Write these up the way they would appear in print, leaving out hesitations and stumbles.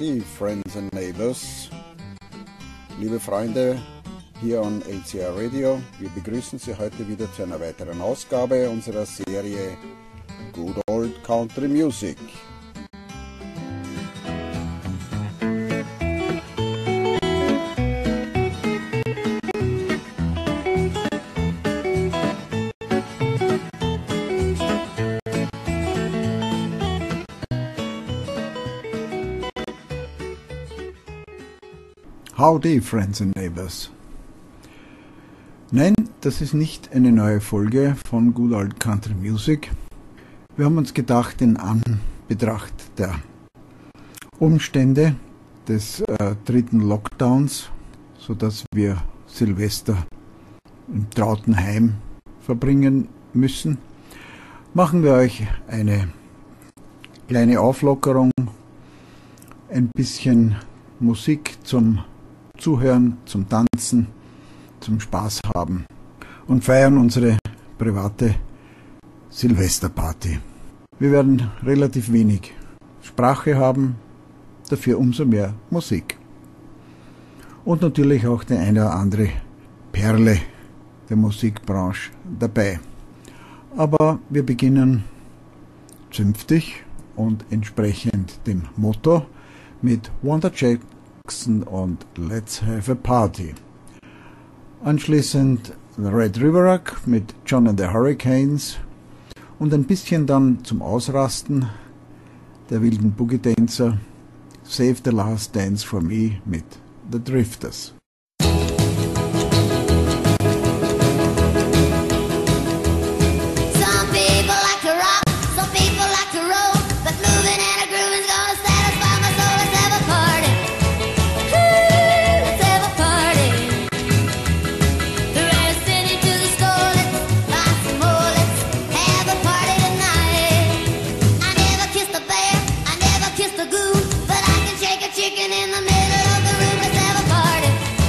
Howdy, Friends and Neighbors. Liebe Freunde hier an LCR Radio, wir begrüßen Sie heute wieder zu einer weiteren Ausgabe unserer Serie Good Old Country Music. Howdy, Friends and Neighbors. Nein, das ist nicht eine neue Folge von Good Old Country Music. Wir haben uns gedacht, in Anbetracht der Umstände des dritten Lockdowns, sodass wir Silvester im trauten Heim verbringen müssen, machen wir euch eine kleine Auflockerung, ein bisschen Musik zum Zuhören, zum Tanzen, zum Spaß haben und feiern unsere private Silvesterparty. Wir werden relativ wenig Sprache haben, dafür umso mehr Musik. Und natürlich auch die eine oder andere Perle der Musikbranche dabei. Aber wir beginnen zünftig und entsprechend dem Motto mit Wanda Jackson und Let's Have a Party. Anschließend The Red River Rock mit John and the Hurricanes und ein bisschen dann zum Ausrasten der wilden Boogie Dancer Save the Last Dance for Me mit The Drifters. Chicken in the middle of the room, let's have a party.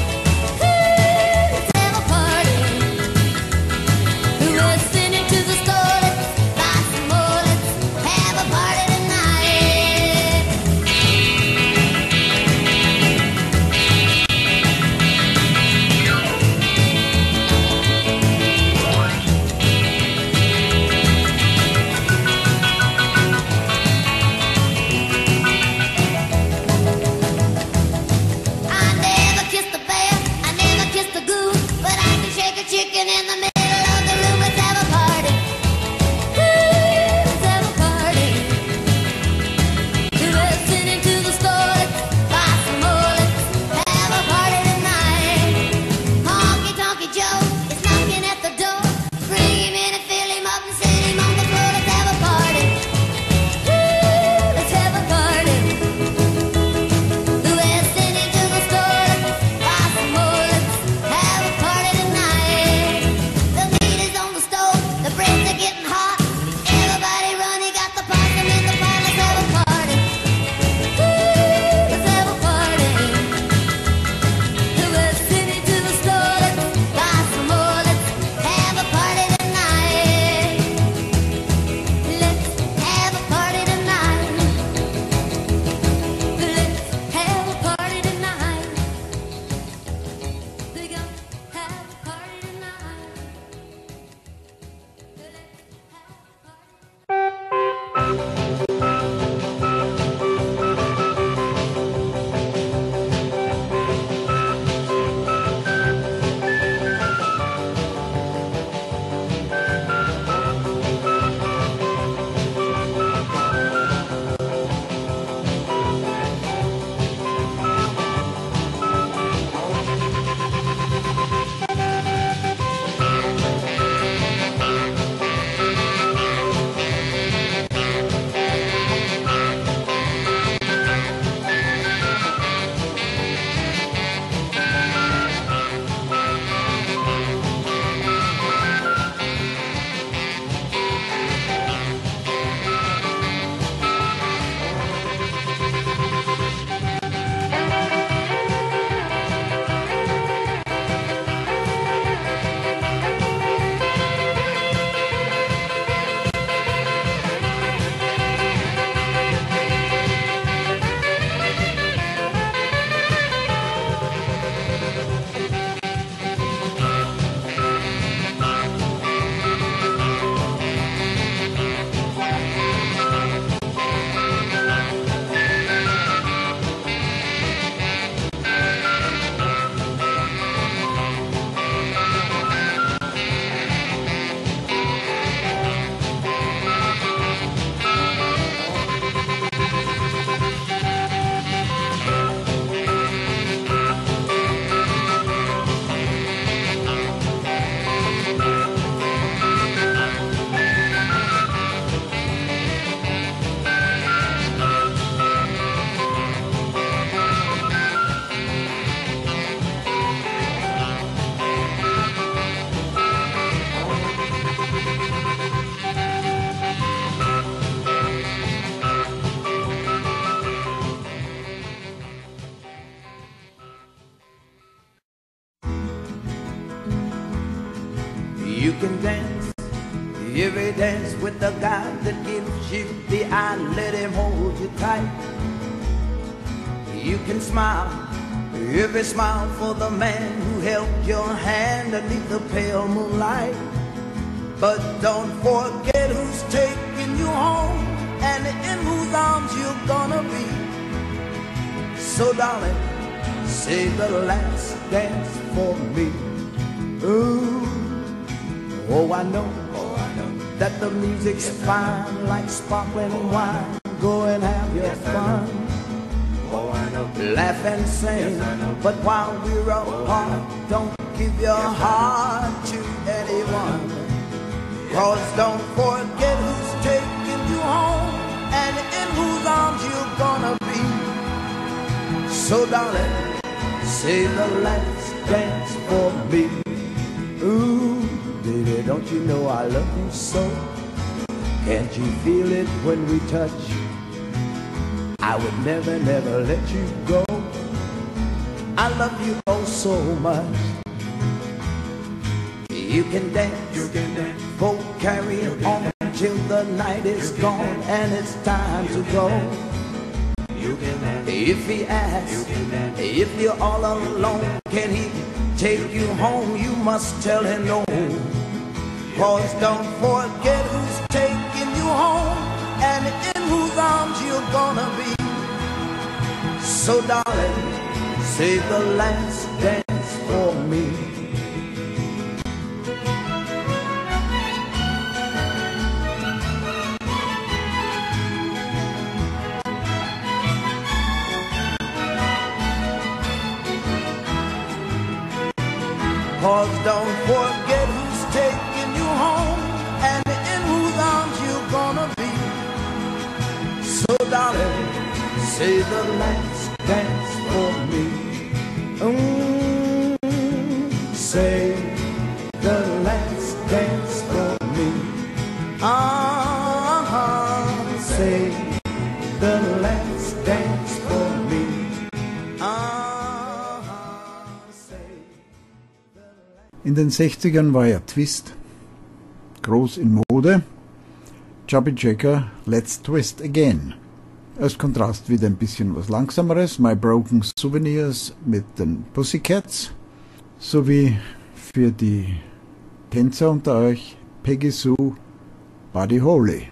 You can dance every dance with the guy that gives you the eye. Let him hold you tight. You can smile every smile for the man who held your hand beneath the pale moonlight. But don't forget who's taking you home and in whose arms you're gonna be. So darling, say the last dance for me. Ooh, oh I know that the music's fine like sparkling wine. Go and have your fun. Laugh and sing, but while we're apart, don't give your heart to anyone. 'Cause don't forget who's taking you home and in whose arms you're gonna be. So darling, say the last dance for me. Ooh, baby, don't you know I love you so? Can't you feel it when we touch? I would never, never let you go. I love you oh so much. You can dance, go carry on till the night is gone and it's time to go. If he asks, if you're all alone, can he take you home? You must tell him no. 'Cause don't forget who's taking you home and in whose arms you're gonna be. So darling, say the last dance for me. Cause don't forget who's taking you home and in whose arms you're gonna be. So darling, say the last dance for me. Say the last dance for me. Say the last dance for me. In den 60ern war ja Twist groß in Mode. Chubby Checker, Let's Twist Again. Als Kontrast wieder ein bisschen was Langsameres, My Broken Souvenirs mit den Pussycats, sowie für die Tänzer unter euch Peggy Sue, Buddy Holly.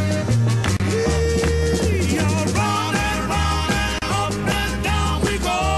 We go.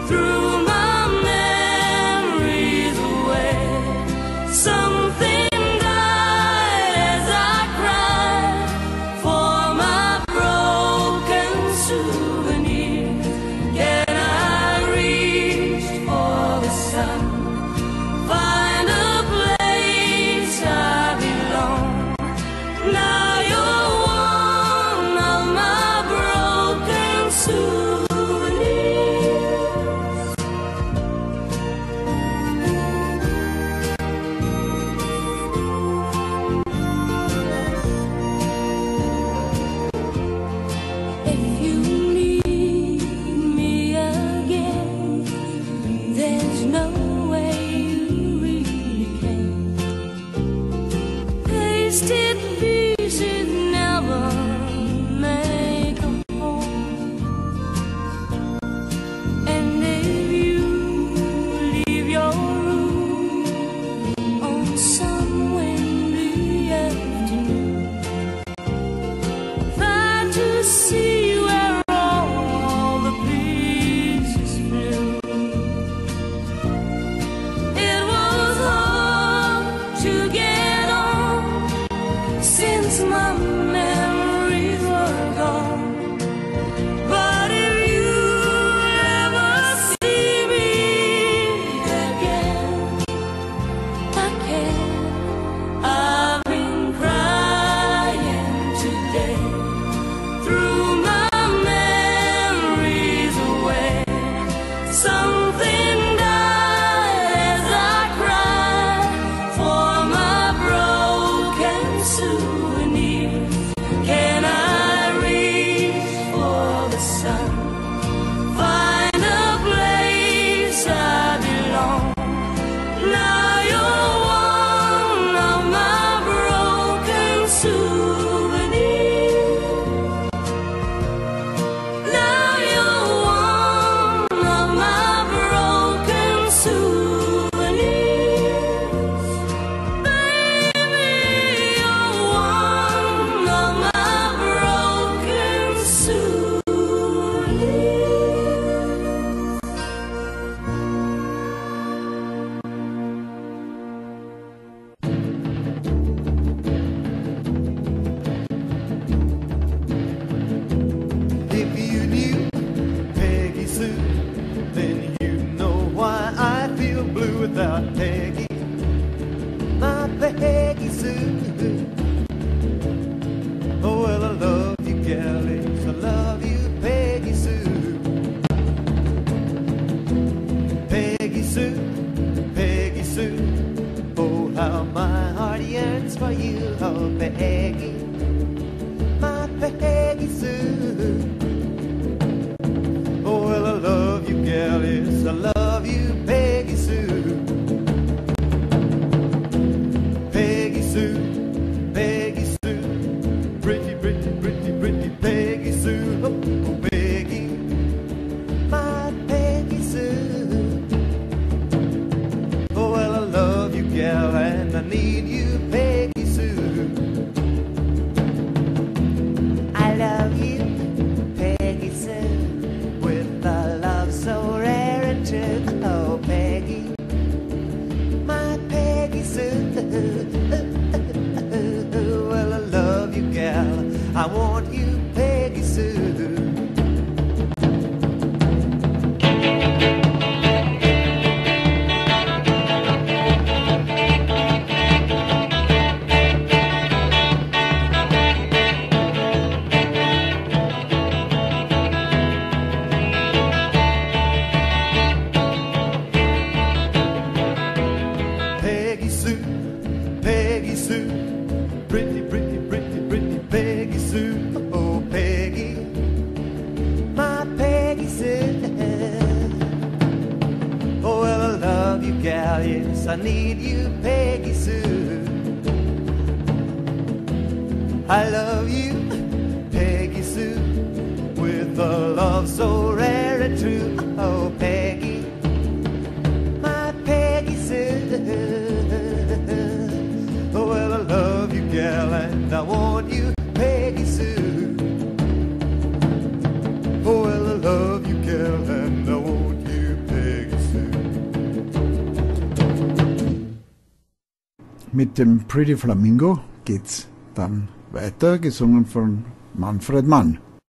threw my memories away. Something died as I cried for my broken souvenirs. Can I reach for the sun, find a place I belong? Now you're one of my broken souvenirs. If you need me again, there's no way you really can. Tasted pieces never make a home. And if you leave your room on some windy afternoon, try to see where all the pieces flew. It was hard to get on since my memories were gone. But if you ever see me again, I can. I've been crying today, threw my memories away. Something died as I cried for my broken souvenirs. Can I reach for the sun, find a place I belong? Now you're one of my broken souvenirs. Now you're one of my broken souvenirs. Baby, you're one of my broken souvenirs. If you knew Peggy Sue, then you know why I feel blue without Peggy. My Peggy Sue. Oh, well, I love you, galleys. I love you, Peggy Sue. Peggy Sue, Peggy Sue. Oh, how my heart yearns for you, oh, Peggy. My Peggy Sue. Oh, well, I love you, gal, yes, I love you, Peggy Sue. Peggy Sue, Peggy Sue. Pretty, pretty, pretty, pretty Peggy Sue. Oh, Peggy, my Peggy Sue. Oh, well, I love you, gal, and I need you, Peggy Sue. I love you, Peggy Sue, with a love so rare and true. Oh, Peggy, my Peggy Sue. Well, I love you, gal. I want you, Peggy Sue. Peggy Sue, Peggy Sue, pretty, pretty, pretty, pretty Peggy Sue. Oh, Peggy, my Peggy Sue. Oh, well, I love you, gal, yes, I need you, Peggy Sue. I love you, Peggy Sue, with a love so rare and true. Oh, Peggy, my Peggy Sue. Oh, well, I love you, gal, and I want you, Peggy Sue. Oh, well, I love you, gal, and I want you, Mit dem Pretty Flamingo geht's dann weiter, gesungen von Manfred Mann.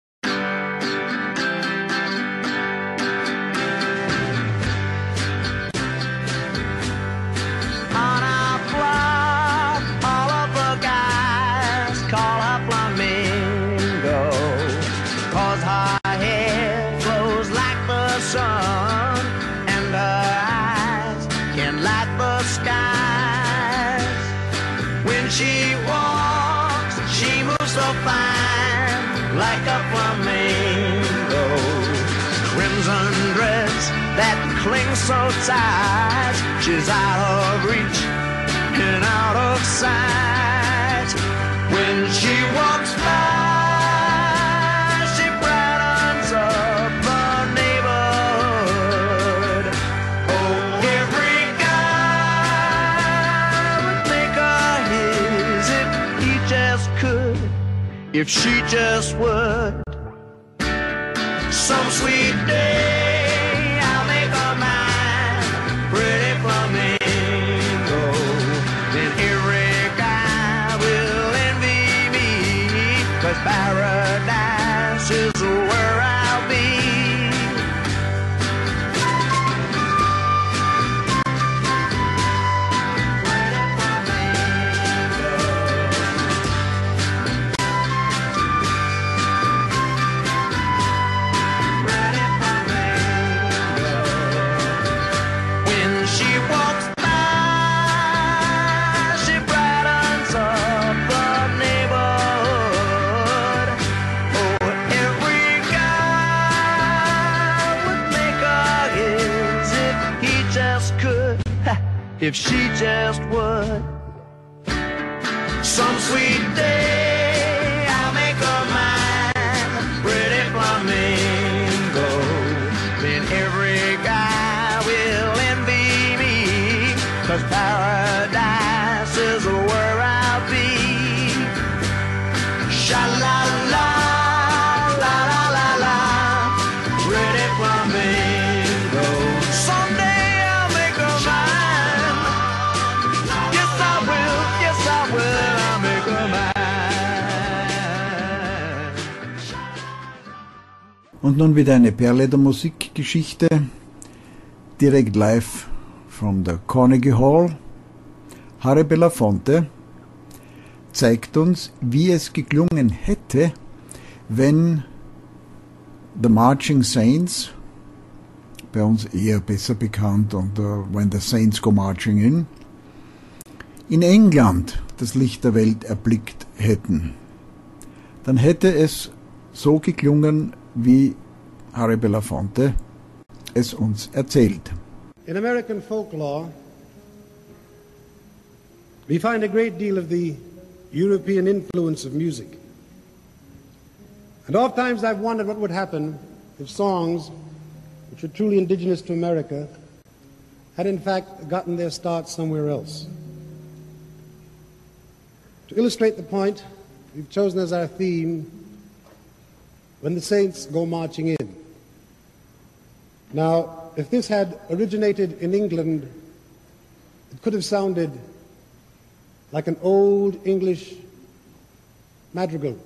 On our block, all of the guys call her Flamingo, 'cause her hair flows like the sun, and her eyes can light the skies. When she walks, she moves so fine, like a flamingo. Crimson dress that clings so tight, she's out of reach and out of sight. When she walks by, she brightens up the neighborhood. Oh, every guy would make her his if he just could, if she just would. Some sweet day I'll make her mine, pretty flamingo. Then every guy will envy me, 'cause paradise is where I'll be. If she just would. Some sweet day I'll make her mine, pretty flamingo. Then every guy will envy me, 'cause paradise is where I'll be. Sha-la-la, la-la-la-la, pretty flamingo. Someday I'll make her mine. Yes, I will, I'll make her mine. Und nun wieder eine Perle der Musikgeschichte, direkt live from the Carnegie Hall. Harry Belafonte zeigt uns, wie es geklungen hätte, wenn The Marching Saints, bei uns eher besser bekannt unter When the Saints Go Marching in England das Licht der Welt erblickt hätten. Dann hätte es so geklungen, wie Harry Belafonte es uns erzählt. In American folklore, we find a great deal of the European influence of music. And oftentimes I've wondered what would happen if songs which are truly indigenous to America had in fact gotten their start somewhere else. To illustrate the point, we've chosen as our theme, When the Saints Go Marching In. Now, if this had originated in England, it could have sounded like an old English madrigal.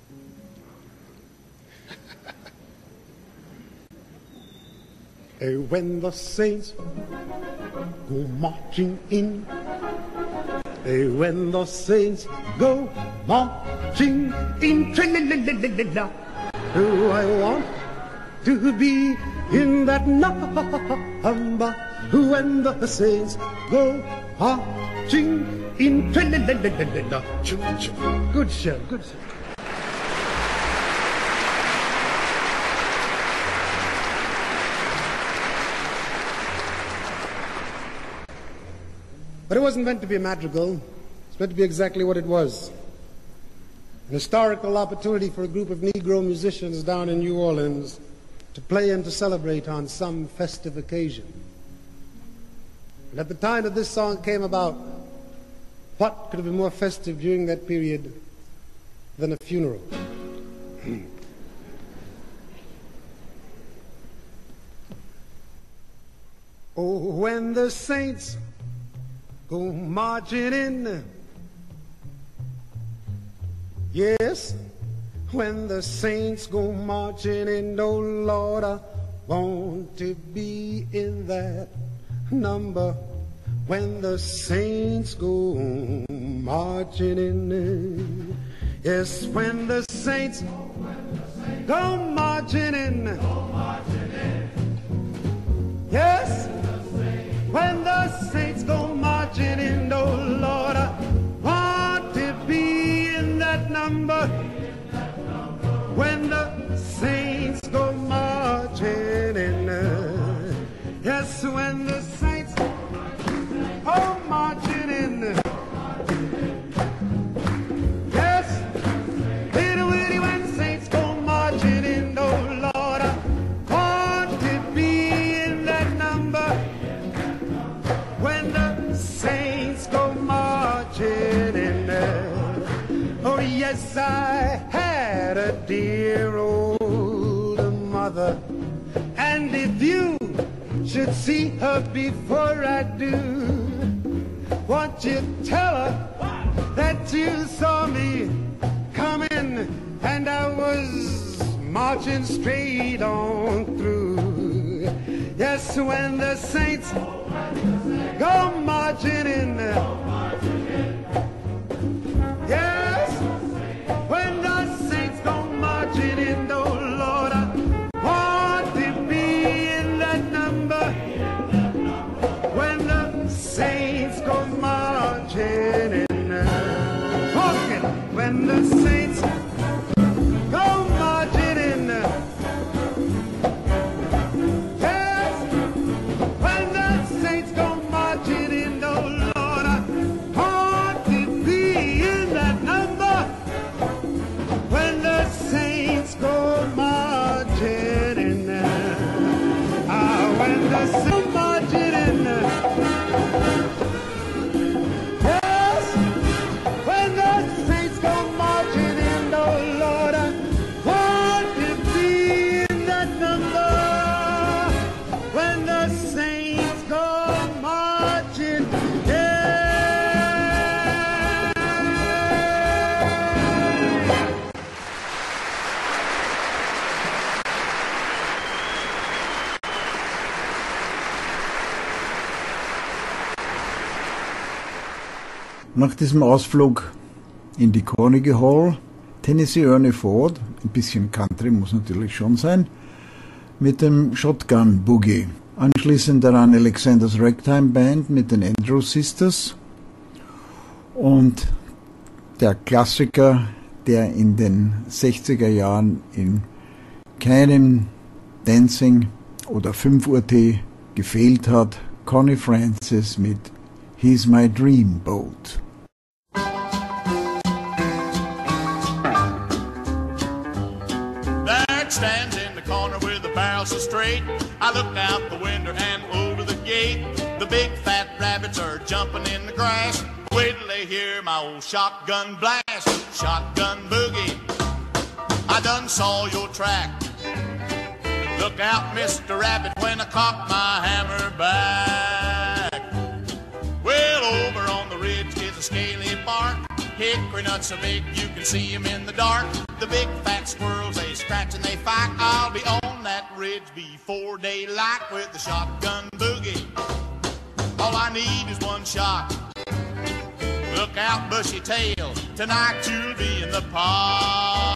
When the saints go marching in, when the saints go marching in, tra-la-la-la-la-la, oh, I want to be in that number when the saints go marching in, tra-la-la-la-la-la. Good show, good show. But it wasn't meant to be a madrigal. It's meant to be exactly what it was. An historical opportunity for a group of Negro musicians down in New Orleans to play and to celebrate on some festive occasion. And at the time that this song came about, what could have been more festive during that period than a funeral? Oh, when the saints go marching in. Yes, when the saints go marching in, oh Lord, I want to be in that number. When the saints go marching in. Yes, when the saints go marching in. Yes, when the saints go marching in, oh Lord, I want to be in that number. When the saints go marching in. Yes, when the saints go marching in. Yes, little Willie, when saints go marching in, oh Lord, I want to be in that number. When the saints go marching in. Oh yes, I had a dear old mother, and if you should see her before I do, won't you tell her that you saw me coming and I was marching straight on through. Yes, when the saints go marching in. Yes, when the saints go marching in, oh Lord, I want to be in that number. When the saints go marching in. Walking, when the saints go marching in. Yes, when the saints go marching in, oh Lord, I want to be in that number. When the saints go marching in. When the saints go marching in. Yes, when the saints go marching in, oh Lord, I want to be in that number. When the saints go marching in. Nach diesem Ausflug in die Carnegie Hall, Tennessee Ernie Ford, ein bisschen Country muss natürlich schon sein, mit dem Shotgun Boogie. Anschließend daran Alexander's Ragtime Band mit den Andrews Sisters und der Klassiker, der in den 60er Jahren in keinem Dancing oder 5 Uhr Tee gefehlt hat, Connie Francis mit He's My Dreamboat. There it stands in the corner with the barrels so straight. I looked out the window and over the gate. The big fat rabbits are jumping in the grass. Wait till they hear my old shotgun blast. Shotgun boogie, I done saw your track. Look out, Mr. Rabbit, when I cock my hammer back. Well, over on the ridge is a scaly bark. Hickory nuts so big you can see 'em in the dark. The big fat squirrels, they scratch and they fight. I'll be on that ridge before daylight with the shotgun boogie. All I need is one shot. Look out, bushy tail, tonight you'll be in the pot.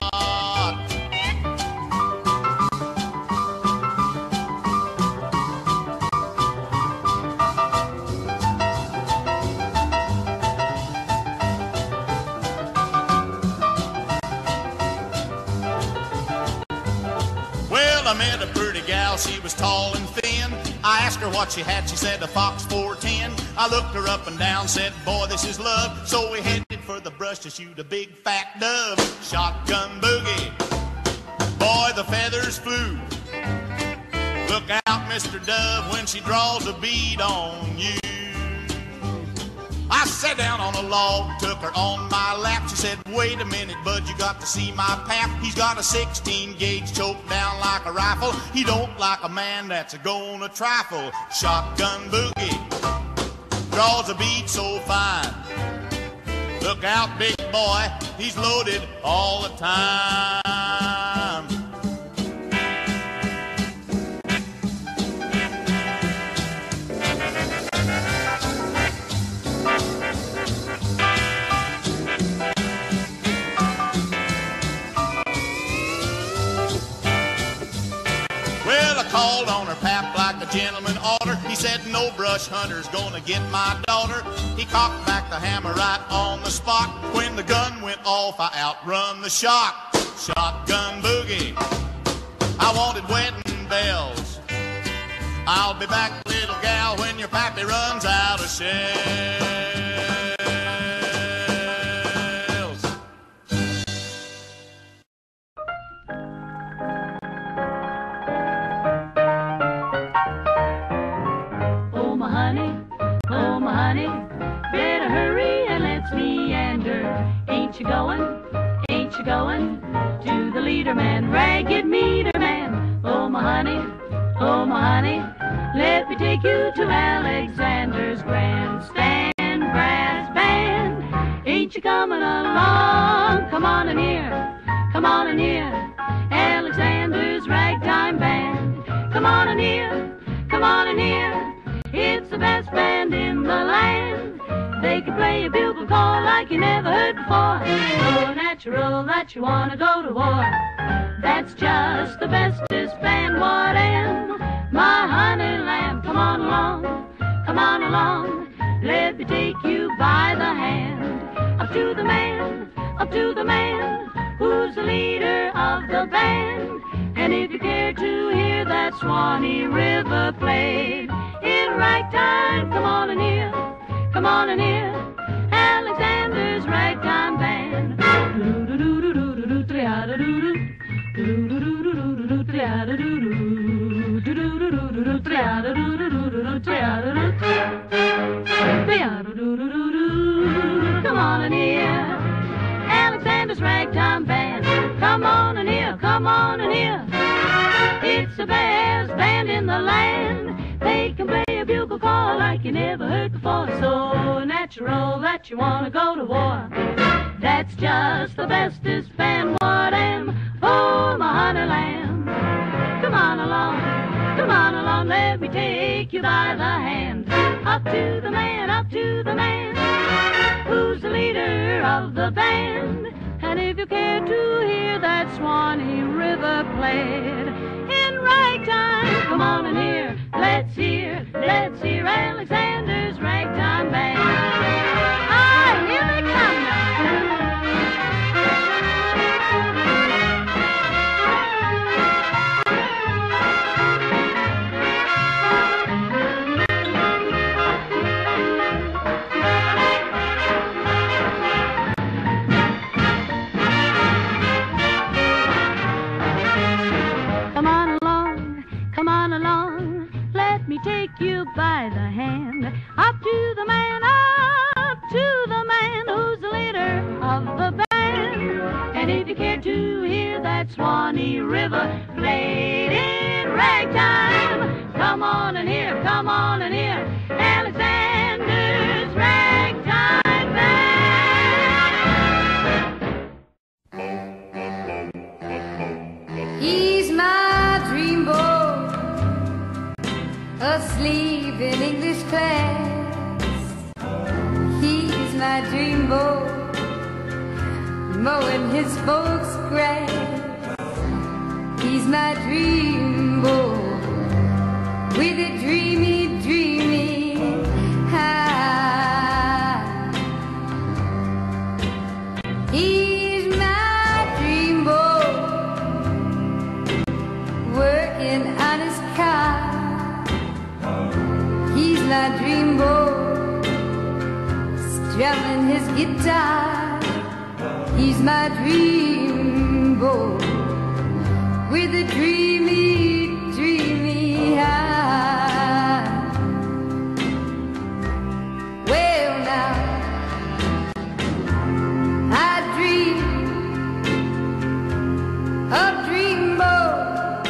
I met a pretty gal, she was tall and thin. I asked her what she had, she said a Fox 410. I looked her up and down, said, boy, this is love. So we headed for the brush to shoot a big fat dove. Shotgun boogie, boy, the feathers flew. Look out, Mr. Dove, when she draws a bead on you. I sat down on a log, took her on my lap. She said, wait a minute, bud, you got to see my pap. He's got a 16 gauge choked down like a rifle. He don't like a man that's a gonna trifle. Shotgun boogie, draws a beat so fine. Look out, big boy, he's loaded all the time. Well, I called on her pap like a gentleman oughter. He said, no brush hunter's gonna get my daughter. He cocked back the hammer right on the spot. When the gun went off, I outrun the shock. Shotgun boogie, I wanted wedding bells. I'll be back, little gal, when your pappy runs out of shells. Oh my honey, better hurry and let's meander. Ain't you going to the leader man, ragged meter man? Oh my honey, let me take you to Alexander's grandstand brass band. Ain't you coming along? Come on in here, Alexander's ragtime band. Come on in here, it's the best band in the land. They can play a bugle call like you never heard before. So natural that you wanna go to war. That's just the bestest band what am. My honey lamb, come on along, let me take you by the hand. Up to the man, who's the leader of the band. And if you care to hear that Swanee River played in ragtime, come on in here, Alexander's ragtime band. Come on in here, Alexander's ragtime band. Come on in here, it's the best band in the land. They can play a bugle call like you never heard before. So natural that you wanna go to war. That's just the bestest band what am. Oh my honey lamb, come on along, let me take you by the hand. Up to the man, who's the leader of the band. And if you care to hear that Swanee River played in ragtime, come on in here, let's hear Alexander's ragtime band. Ah, here they come now. Come on along, let me take you by the hand. Up to the man, who's the leader of the band. And if you care to hear that Swanee River played in ragtime, come on in here, Alexander's ragtime band. He's my dream boy, asleep in English class. He's my dream boy, mowing his folks' grass. He's my dream boy, with a dreamy, dreamy eye. He's my dream boy, working on his car. He's my dream boy, strumming his guitar. He's my dream boy, with a dreamy, dreamy eye. Well now, I dream of dream boy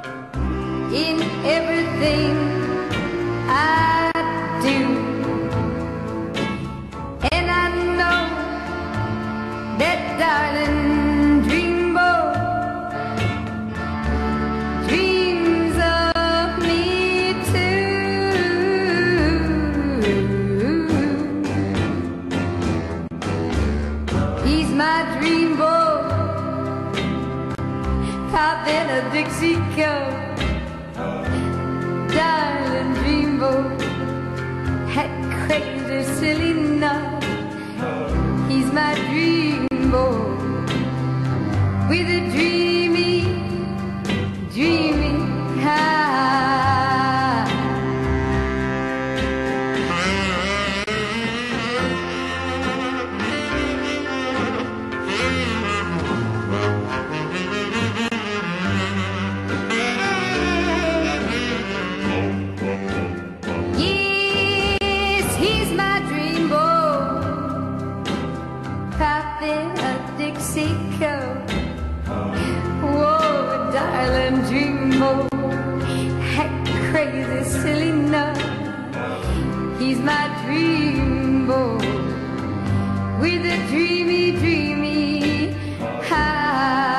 in everything I do. dreamboat, that crazy silly nut. He's my dreamboat with a dreamy, dreamy heart. Yes, he's my dreamboat, puffing a Dixie coat. Whoa, darling dreamboat, that crazy silly nut. He's my dreamboat with a dreamy, dreamy heart.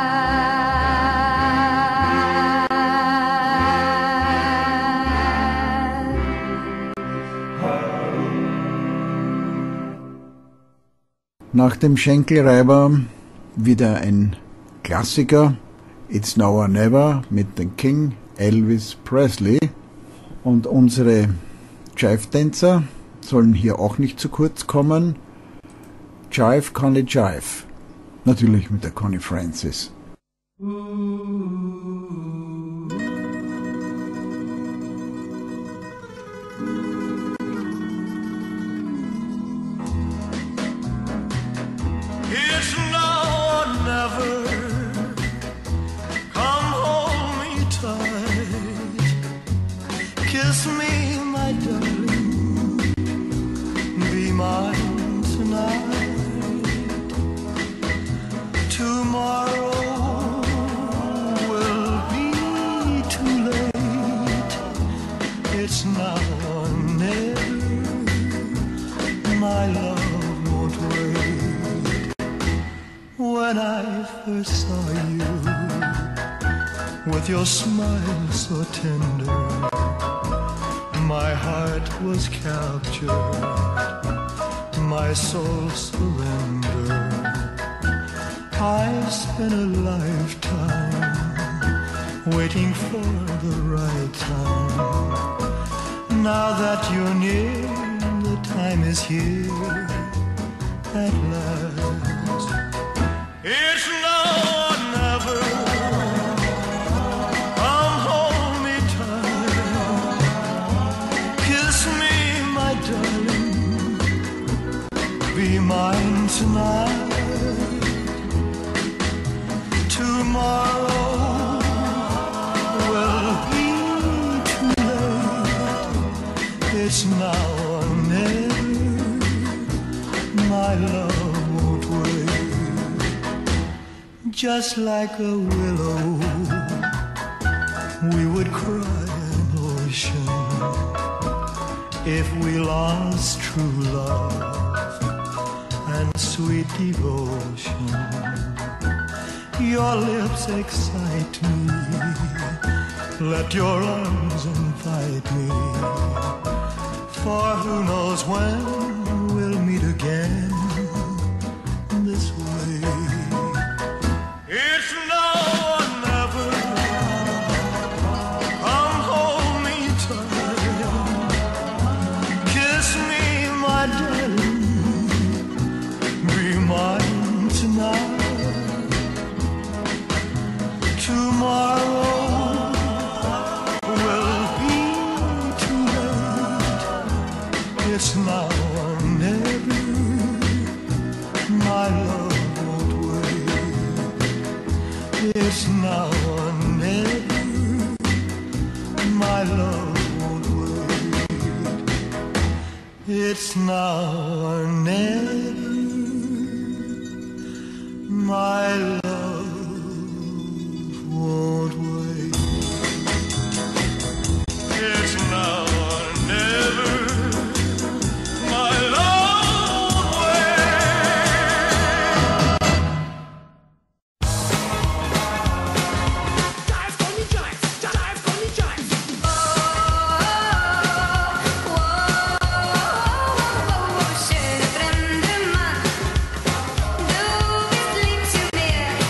Nach dem Schenkelreiber wieder ein Klassiker, It's Now or Never mit dem King Elvis Presley. Und unsere Jive-Tänzer sollen hier auch nicht zu kurz kommen. Jive, Connie Jive. Natürlich mit der Connie Francis. It's now or never. Come hold me tight. Kiss me, my darling. Be mine tonight. Tomorrow will be too late. It's now or never. My love won't wait. When I first saw you, with your smile so tender, my heart was captured, my soul surrendered. I've spent a lifetime waiting for the right time. Now that you're near, the time is here at last. It's now or never. Come hold me tight. Kiss me, my darling. Be mine tonight. Tomorrow will be too late. It's now or never. My love won't wait. Just like a willow, we would cry an ocean if we lost true love and sweet devotion. Your lips excite me, let your arms invite me, for who knows when we'll meet again this way. It's now or never. Come hold me tight. Kiss me, my darling. Be mine tonight. Tomorrow will be too late. It's now or never. My love won't wait. It's now or never. My love won't wait. It's now or never. My love won't wait. It's now or never. My love won't wait. Jive, Connie, jive, jive, Connie, jive. Schöne fremde Mann, du bist lieb zu mir.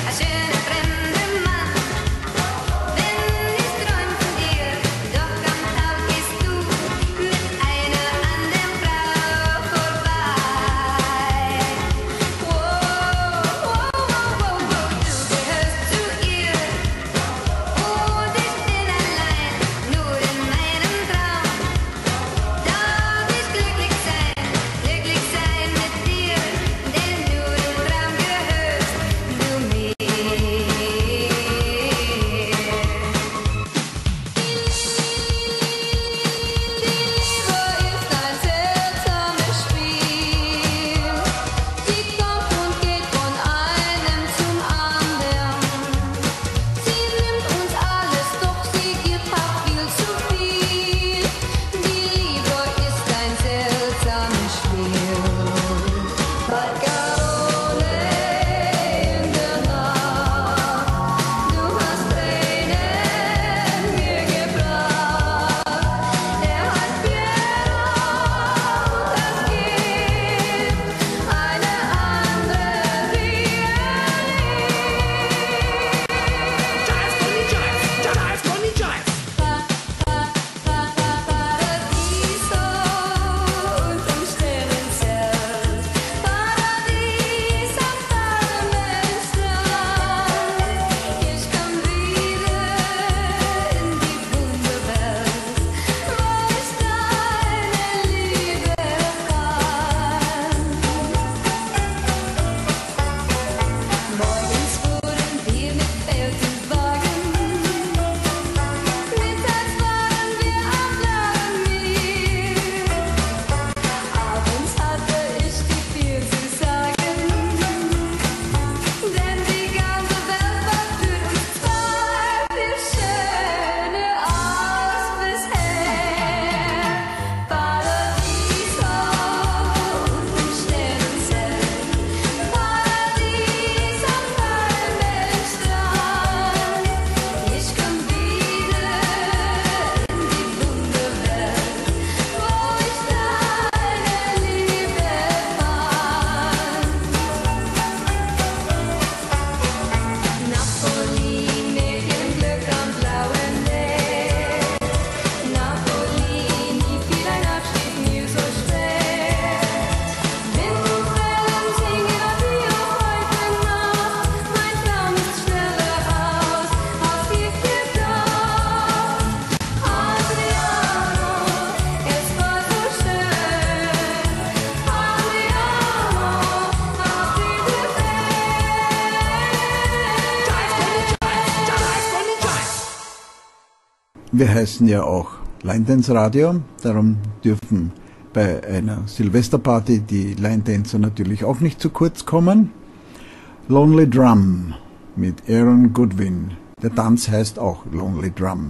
Wir heißen ja auch Line Dance Radio, darum dürfen bei einer Silvesterparty die Line Dancer natürlich auch nicht zu kurz kommen. Lonely Drum mit Aaron Goodwin. Der Tanz heißt auch Lonely Drum.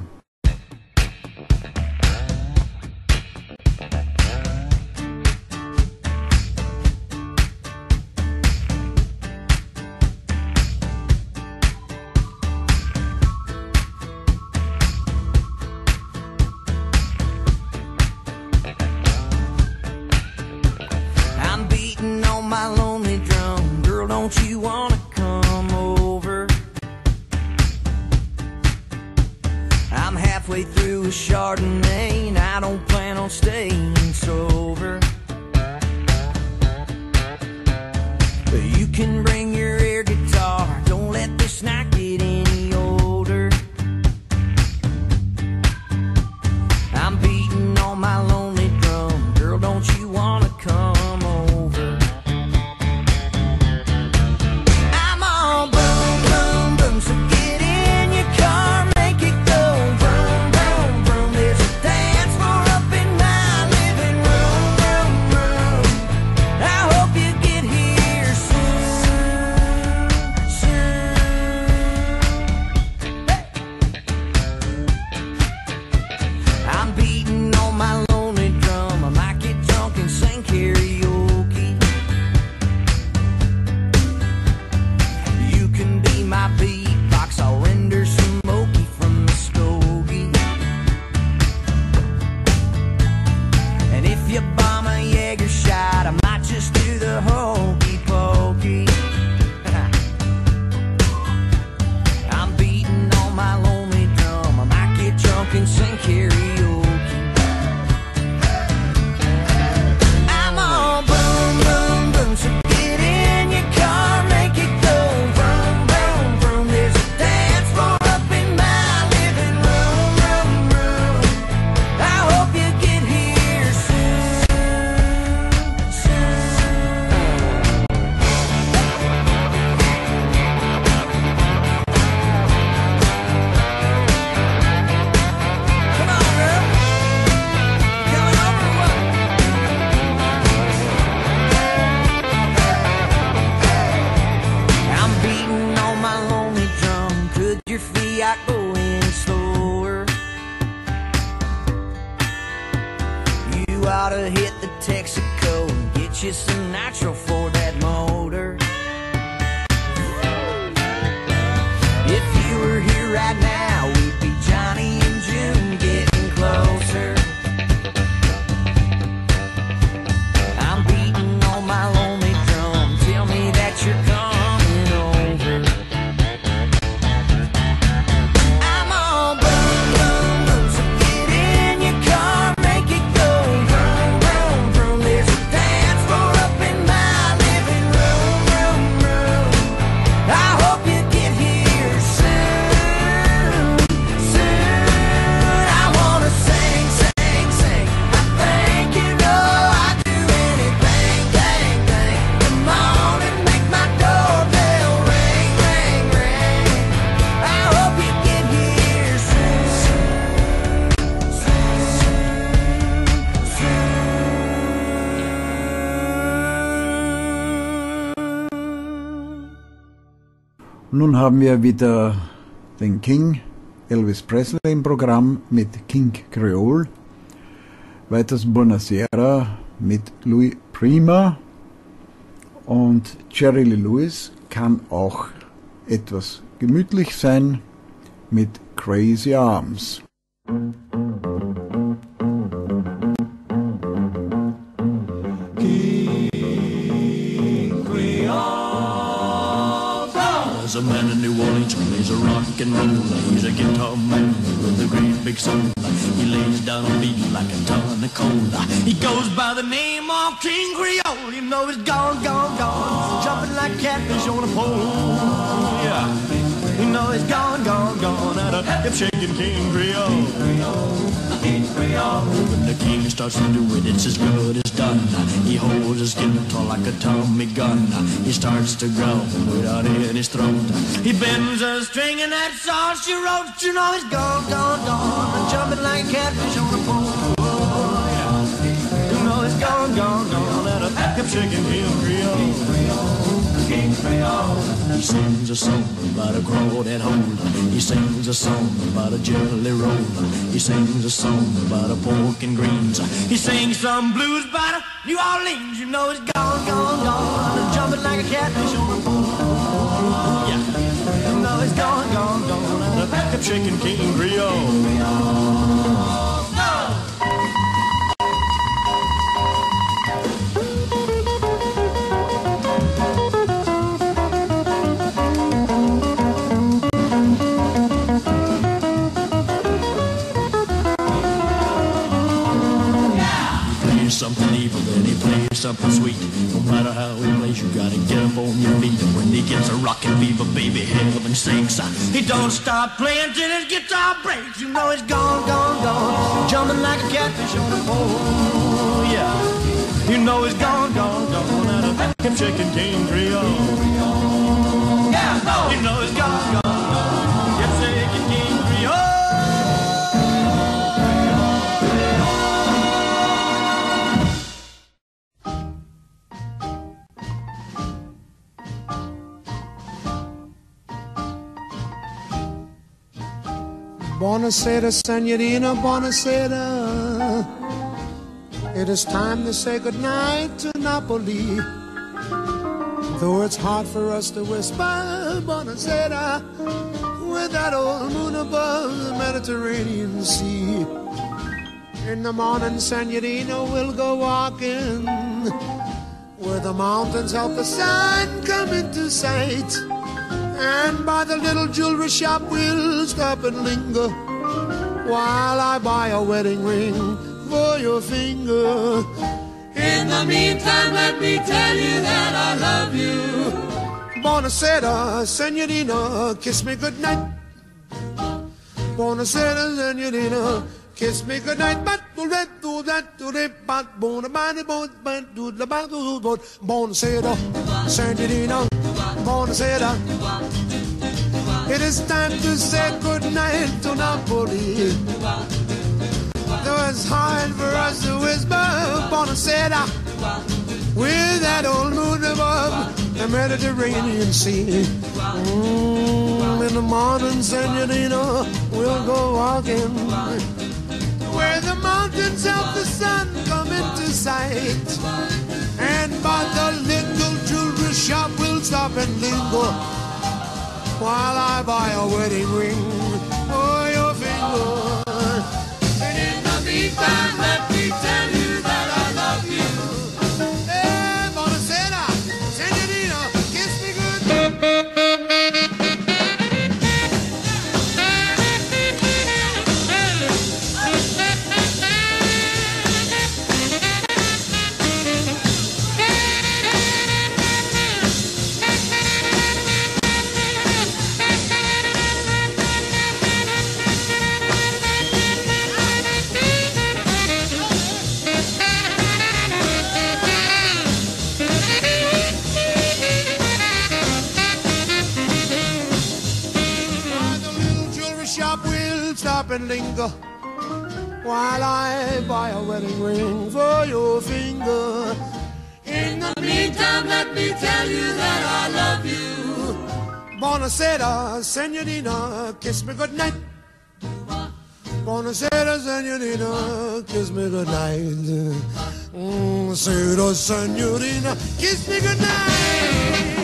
Don't you wanna come over? I'm halfway through a Chardonnay and I don't plan on staying sober. But you can bring your air guitar, don't let this night get any older. I'm beating on my lonely drum, girl, don't you wanna come over? Nun haben wir wieder den King Elvis Presley im Programm mit King Creole, weiters Buonasera mit Louis Prima und Jerry Lee Lewis kann auch etwas gemütlich sein mit Crazy Arms. There's a man in New Orleans who plays a rock and roll. He's a guitar man with a great big soul. He lays down a beat like a ton of coal. He goes by the name of King Creole. You know he's gone, gone, gone, jumping like catfish on a pole. Yeah, you know he's gone, gone, gone, at a hip-shaking King Creole. When the king starts to do it, it's as good as done, he holds his guitar like a Tommy gun. He starts to growl without in his throat. He bends a string and that song she wrote. You know he's gone, gone, gone, and jumping like a catfish on a pole. Oh, yeah. You know he's gone, gone, gone, and I kept shaking him King Creole. He sings a song about a crawdad hole. He sings a song about a jelly roll. He sings a song about a pork and greens. He sings some blues about a New Orleans. You know he's gone, gone, gone, and jumping like a catfish on a pole. Yeah, you know he's gone, gone, gone, and I kept shaking King Creole. Something evil, then he plays something sweet. No matter how he plays, you gotta get up on your feet. And when he gets a rockin' fever, baby, heaven sinks. He don't stop playing till his guitar breaks. You know he's gone, gone, gone, jumping like a catfish on a pole. Yeah, you know he's gone, gone, gone, and I kept shaking King Creole. Yeah, no, you know he's gone, gone, gone, kept shaking King Creole. Buonasera, Senorina, buonasera. It is time to say goodnight to Napoli. Though it's hard for us to whisper buonasera with that old moon above the Mediterranean Sea. In the morning, Senorina, we'll go walking where the mountains help the sun come into sight. And by the little jewelry shop we'll stop and linger while I buy a wedding ring for your finger. In the meantime, let me tell you that I love you. Buonasera, Senorina, kiss me goodnight. Buonasera, Senorina, kiss me goodnight. Buonasera, Senorina, buonasera. It is time to say goodnight to Napoli. Though it's hard for us to whisper buonasera with that old moon above the Mediterranean Sea. In the morning, Senorina, we'll go walking where the mountains help the sun come into sight. And by the little jewelry shop we'll stop and linger while I buy a wedding ring for your finger. And in the meantime, let me tell you that I love you. Hey, buonasera, Senorina, kiss me good. And linger while I buy a wedding ring for your finger. In the meantime, let me tell you that I love you. Buonasera, Senorina, kiss me goodnight. Buonasera, Senorina, kiss me goodnight. Buonasera, Senorina, kiss me goodnight.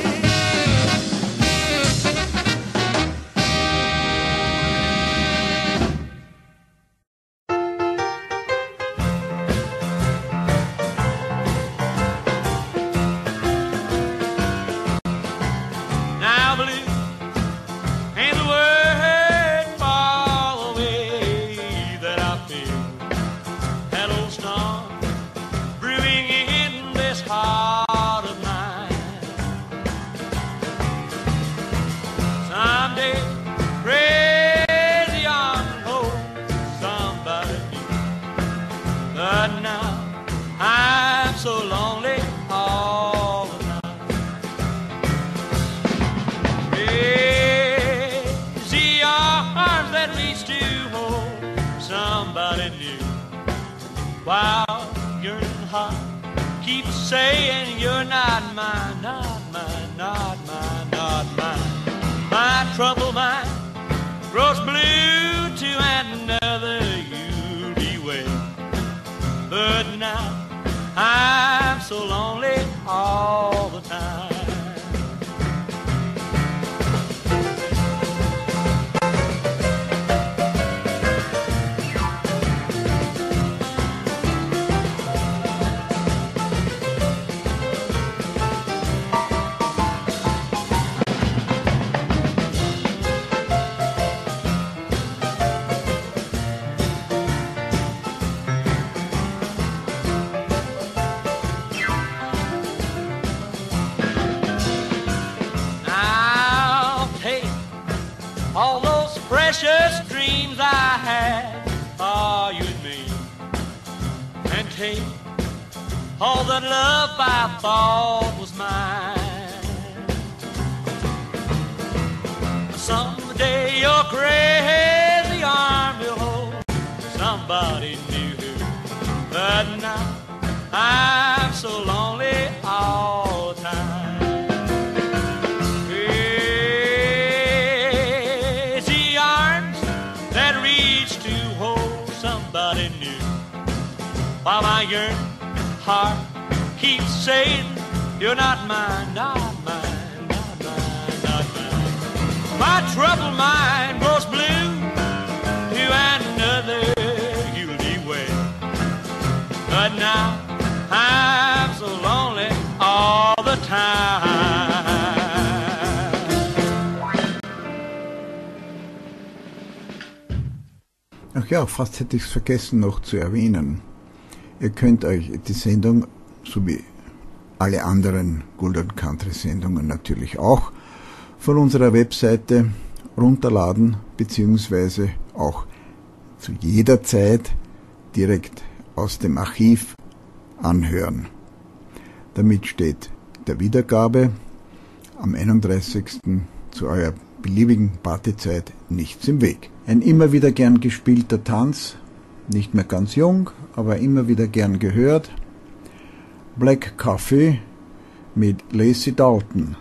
while yearning heart keeps saying you're not mine, not mine, not mine, not mine. My troubled mind grows blue to another you'll be with. But now I'm so lonely all the time. All those precious dreams I had for you and me, and take all the love I thought was mine. Someday your crazy arm will hold somebody new, but now I'm so lonely all the time. Somebody new, while my yearning heart keeps saying you're not mine, not mine, not mine, not mine. My troubled mind grows blue to another you'll be with. But now I'm so lonely all the time. Ach ja, fast hätte ich es vergessen noch zu erwähnen. Ihr könnt euch die Sendung, so wie alle anderen Gould & Country Sendungen natürlich auch, von unserer Webseite runterladen, beziehungsweise auch zu jeder Zeit direkt aus dem Archiv anhören. Damit steht der Wiedergabe am 31. zu eurer beliebigen Partyzeit nichts im Weg. Ein immer wieder gern gespielter Tanz, nicht mehr ganz jung, aber immer wieder gern gehört. Black Coffee mit Lacey Dalton.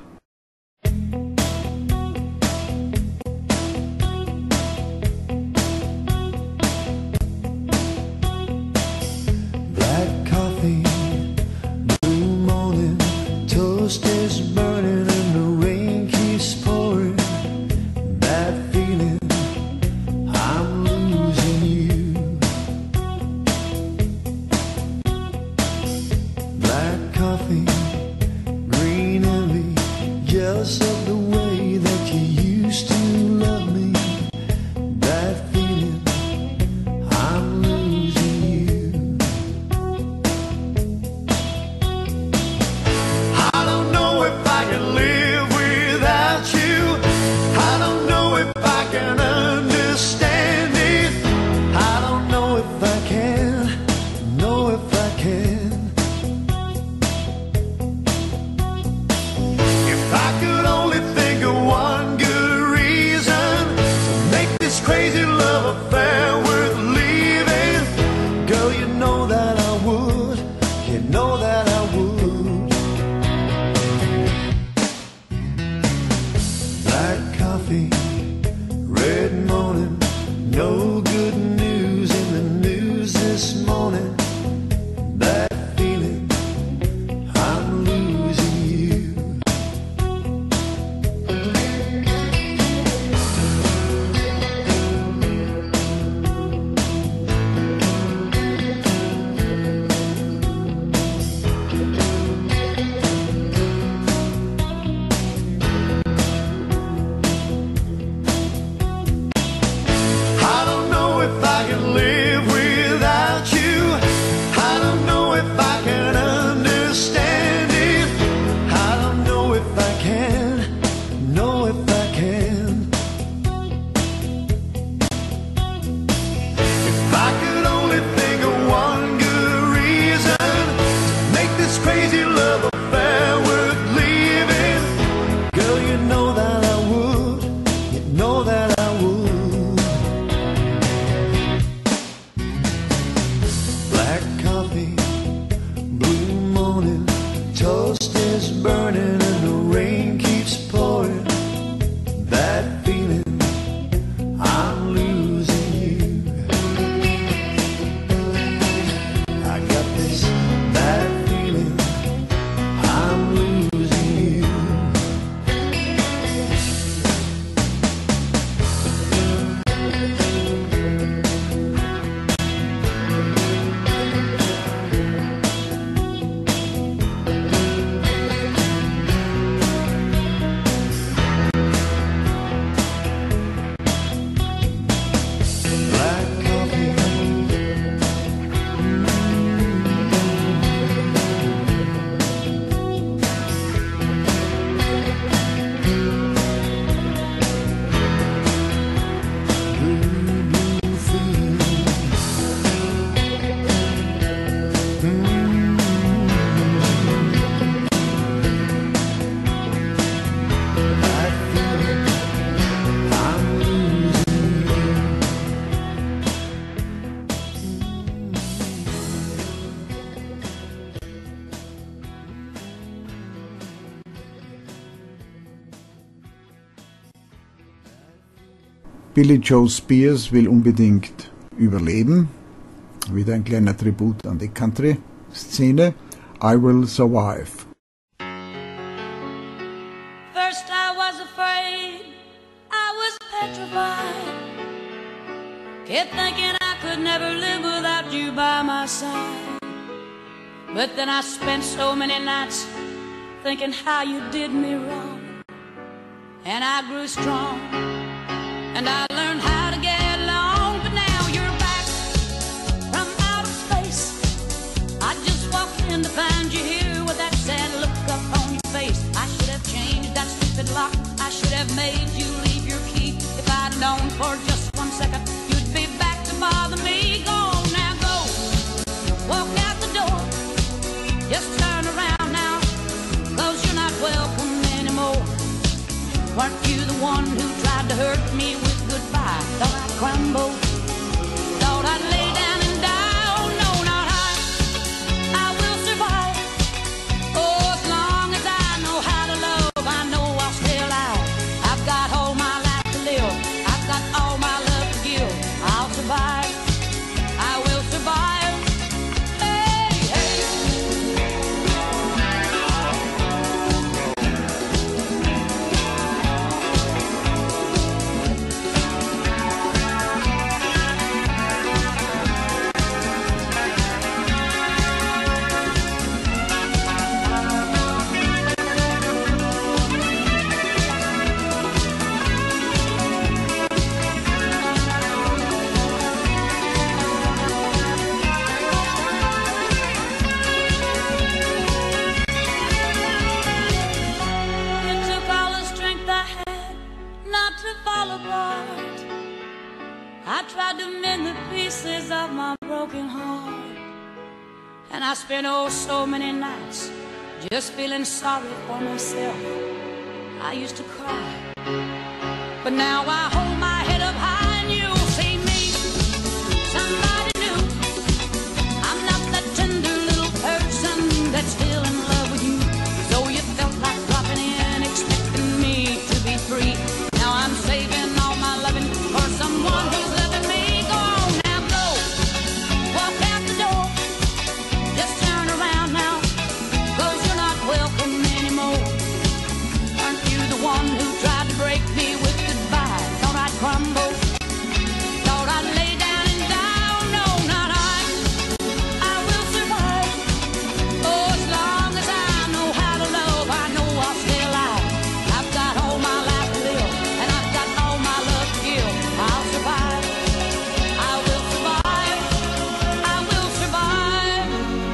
Black coffee, blue morning, toast is burning and the rain keeps pouring. That feeling I'm losing you. Black coffee, green envy, jealous of the way that you used to love me. That feeling I'm losing you. I don't know if I can live without you. I don't know if I can understand it. I don't know if I can, know if I can. If I could only think of one good reason to make this crazy love affair worth leaving, girl, you know that I would, you know that I would. Black coffee, red morning, no good news in the news this morning. That Billy Joe Spears will unbedingt überleben. Wieder ein kleiner Tribut an die Country-Szene. I Will Survive. First I was afraid, I was petrified. Kept thinking I could never live without you by my side. But then I spent so many nights thinking how you did me wrong. And I grew strong, and I learned how to get along. But now you're back from outer space. I just walked in to find you here with that sad look up on your face. I should have changed that stupid lock. I should have made you leave your key. If I'd known for just 1 second you'd be back to bother me. Go on now, go. Walk out the door. Just turn around now, 'cause you're not welcome anymore. Weren't you the one who tried to hurt me with goodbye? Thought I'd crumble, thought I'd lay down and die. Oh no, not I will survive. Oh, as long as I know how to love, I know I'll stay alive. I've got all my life to live, I've got all my love to give. I'll survive, I will survive. Hey, hey. I tried to mend the pieces of my broken heart, and I spent oh so many nights just feeling sorry for myself. I used to cry, but now I hold my head up high and you'll see me, somebody new. I'm not that tender little person that's still in love with you. So you felt like dropping in, expecting me to be free. Now I'm saving all my loving for someone who's loving me. Go on now, go. Walk out the door. Just turn around now, 'cause you're not welcome anymore. Aren't you the one who tried to break me with goodbye? Thought I'd crumble, thought I'd lay down and die. Oh no, not I will survive. Oh, as long as I know how to love, I know I'll stay alive. I've got all my life to live, and I've got all my love to give. I'll survive, I will survive, I will survive.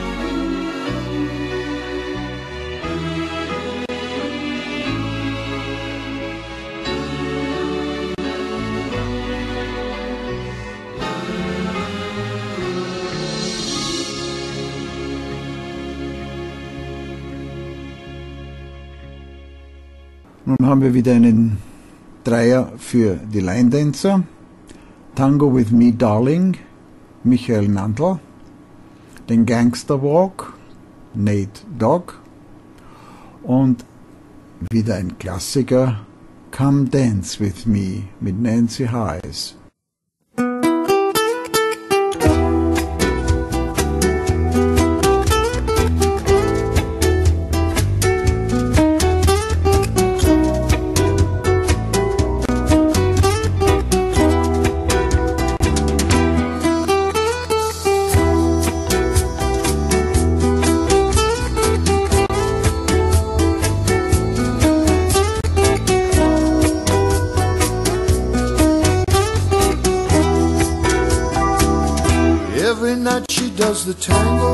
Nun haben wir wieder einen Dreier für die Line Dancer. Tango with Me Darling, Michael Nantl. Den Gangster Walk, Nate Dogg. Und wieder ein Klassiker, Come Dance With Me mit Nancy Hayes. Every night she does the tango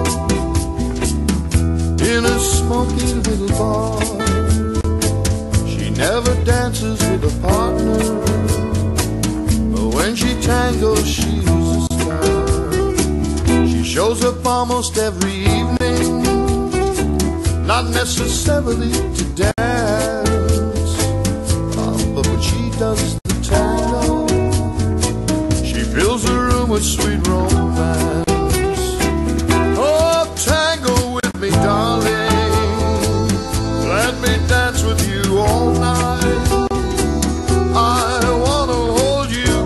in a smoky little bar. She never dances with a partner, but when she tangos she's a star. She shows up almost every evening, not necessarily to dance, but when she does the tango, she fills the room with sweet romance. Oh, tango with me, darling, let me dance with you all night. I wanna hold you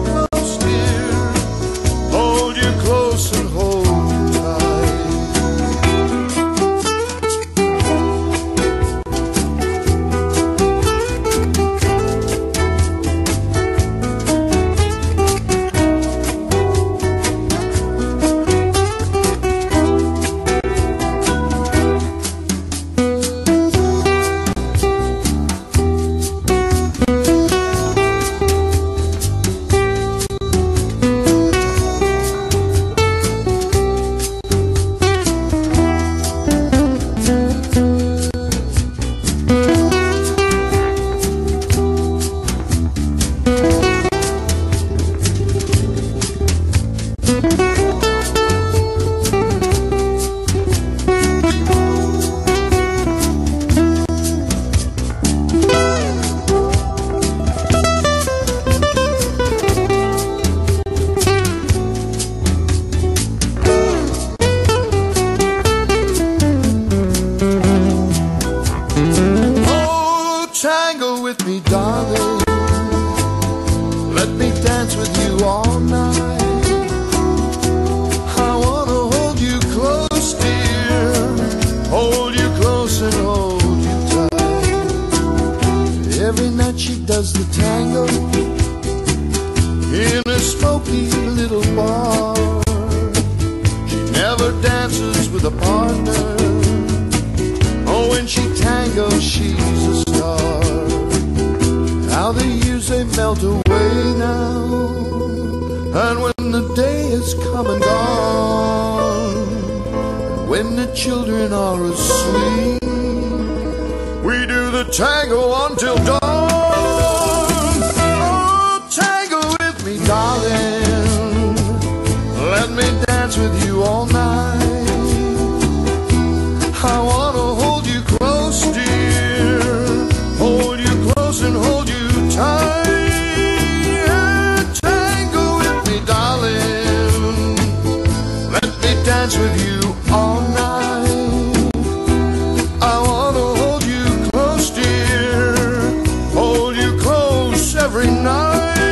tango, she's a star. How the years they melt away now, and when the day is come and gone, when the children are asleep, we do the tango until dawn. Oh, tango with me, darling, let me dance with you all night. I wanna hold you close, dear, hold you close and hold you tight. Tango with me, darling, let me dance with you all night. I wanna hold you close, dear, hold you close every night.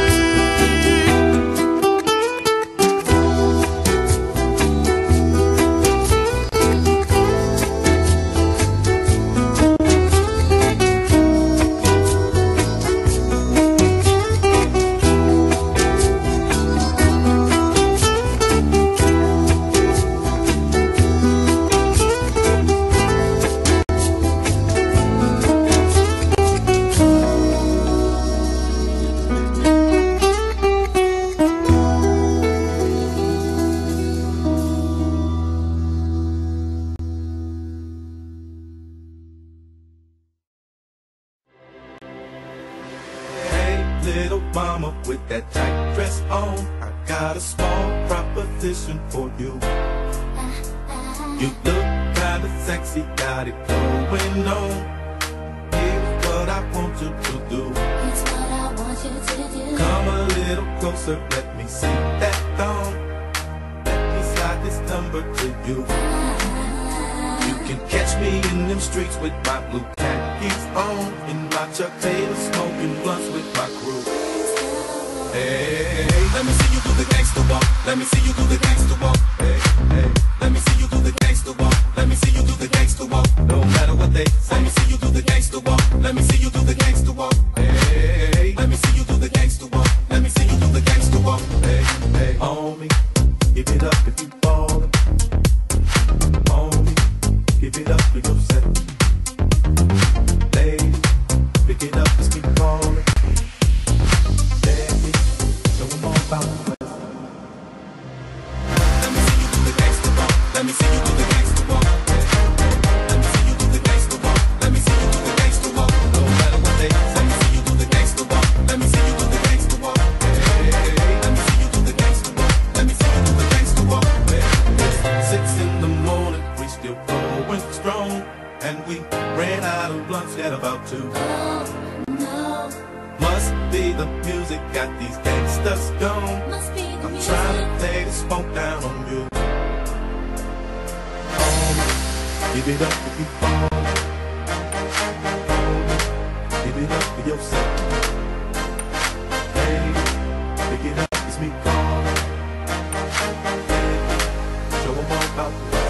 Little mama with that tight dress on, I got a small proposition for you. You look kinda sexy, got it going on. Here's what I want you to do. Come a little closer, let me see that thong. Let me slide this number to you. You can catch me in them streets with my blue khakis on, in my Chuck Taylor, smoking blunts with my crew. Hey, let me see you do the gangsta walk. Let me see you do the gangsta walk. Hey, hey, let me see you do the gangsta walk. Let me see you do the gangsta walk. No matter what they say, let me see you do the gangsta walk. Let me see you do the gangsta walk. Hey, let me see you do the gangsta walk. Let me see you do the gangsta walk. Hey, hey, homie, give it up if you ballin'. Homie, give it up for yourself. Lady, pick it up, it's me calling. Baby, show 'em all about the West. Let me see you do the gangsta walk. Let me see you do the gangsta walk. Let me see you do the gangsta walk. Let me see you do the gangsta walk. No matter what they say, let me see you do the gangsta walk. Let me see you do the gangsta walk. Let me see you do the gangsta walk. Let me see you do the gangsta walk. 6 in the morning, we still going strong, and we ran out of blunts at about 2. Must be the music got these gangsters gone. I'm trying to lay this smoke down on you. Give it up if you fall. Give it up for yourself. Hey, pick it up, it's me calling. Hey, show 'em all about the West.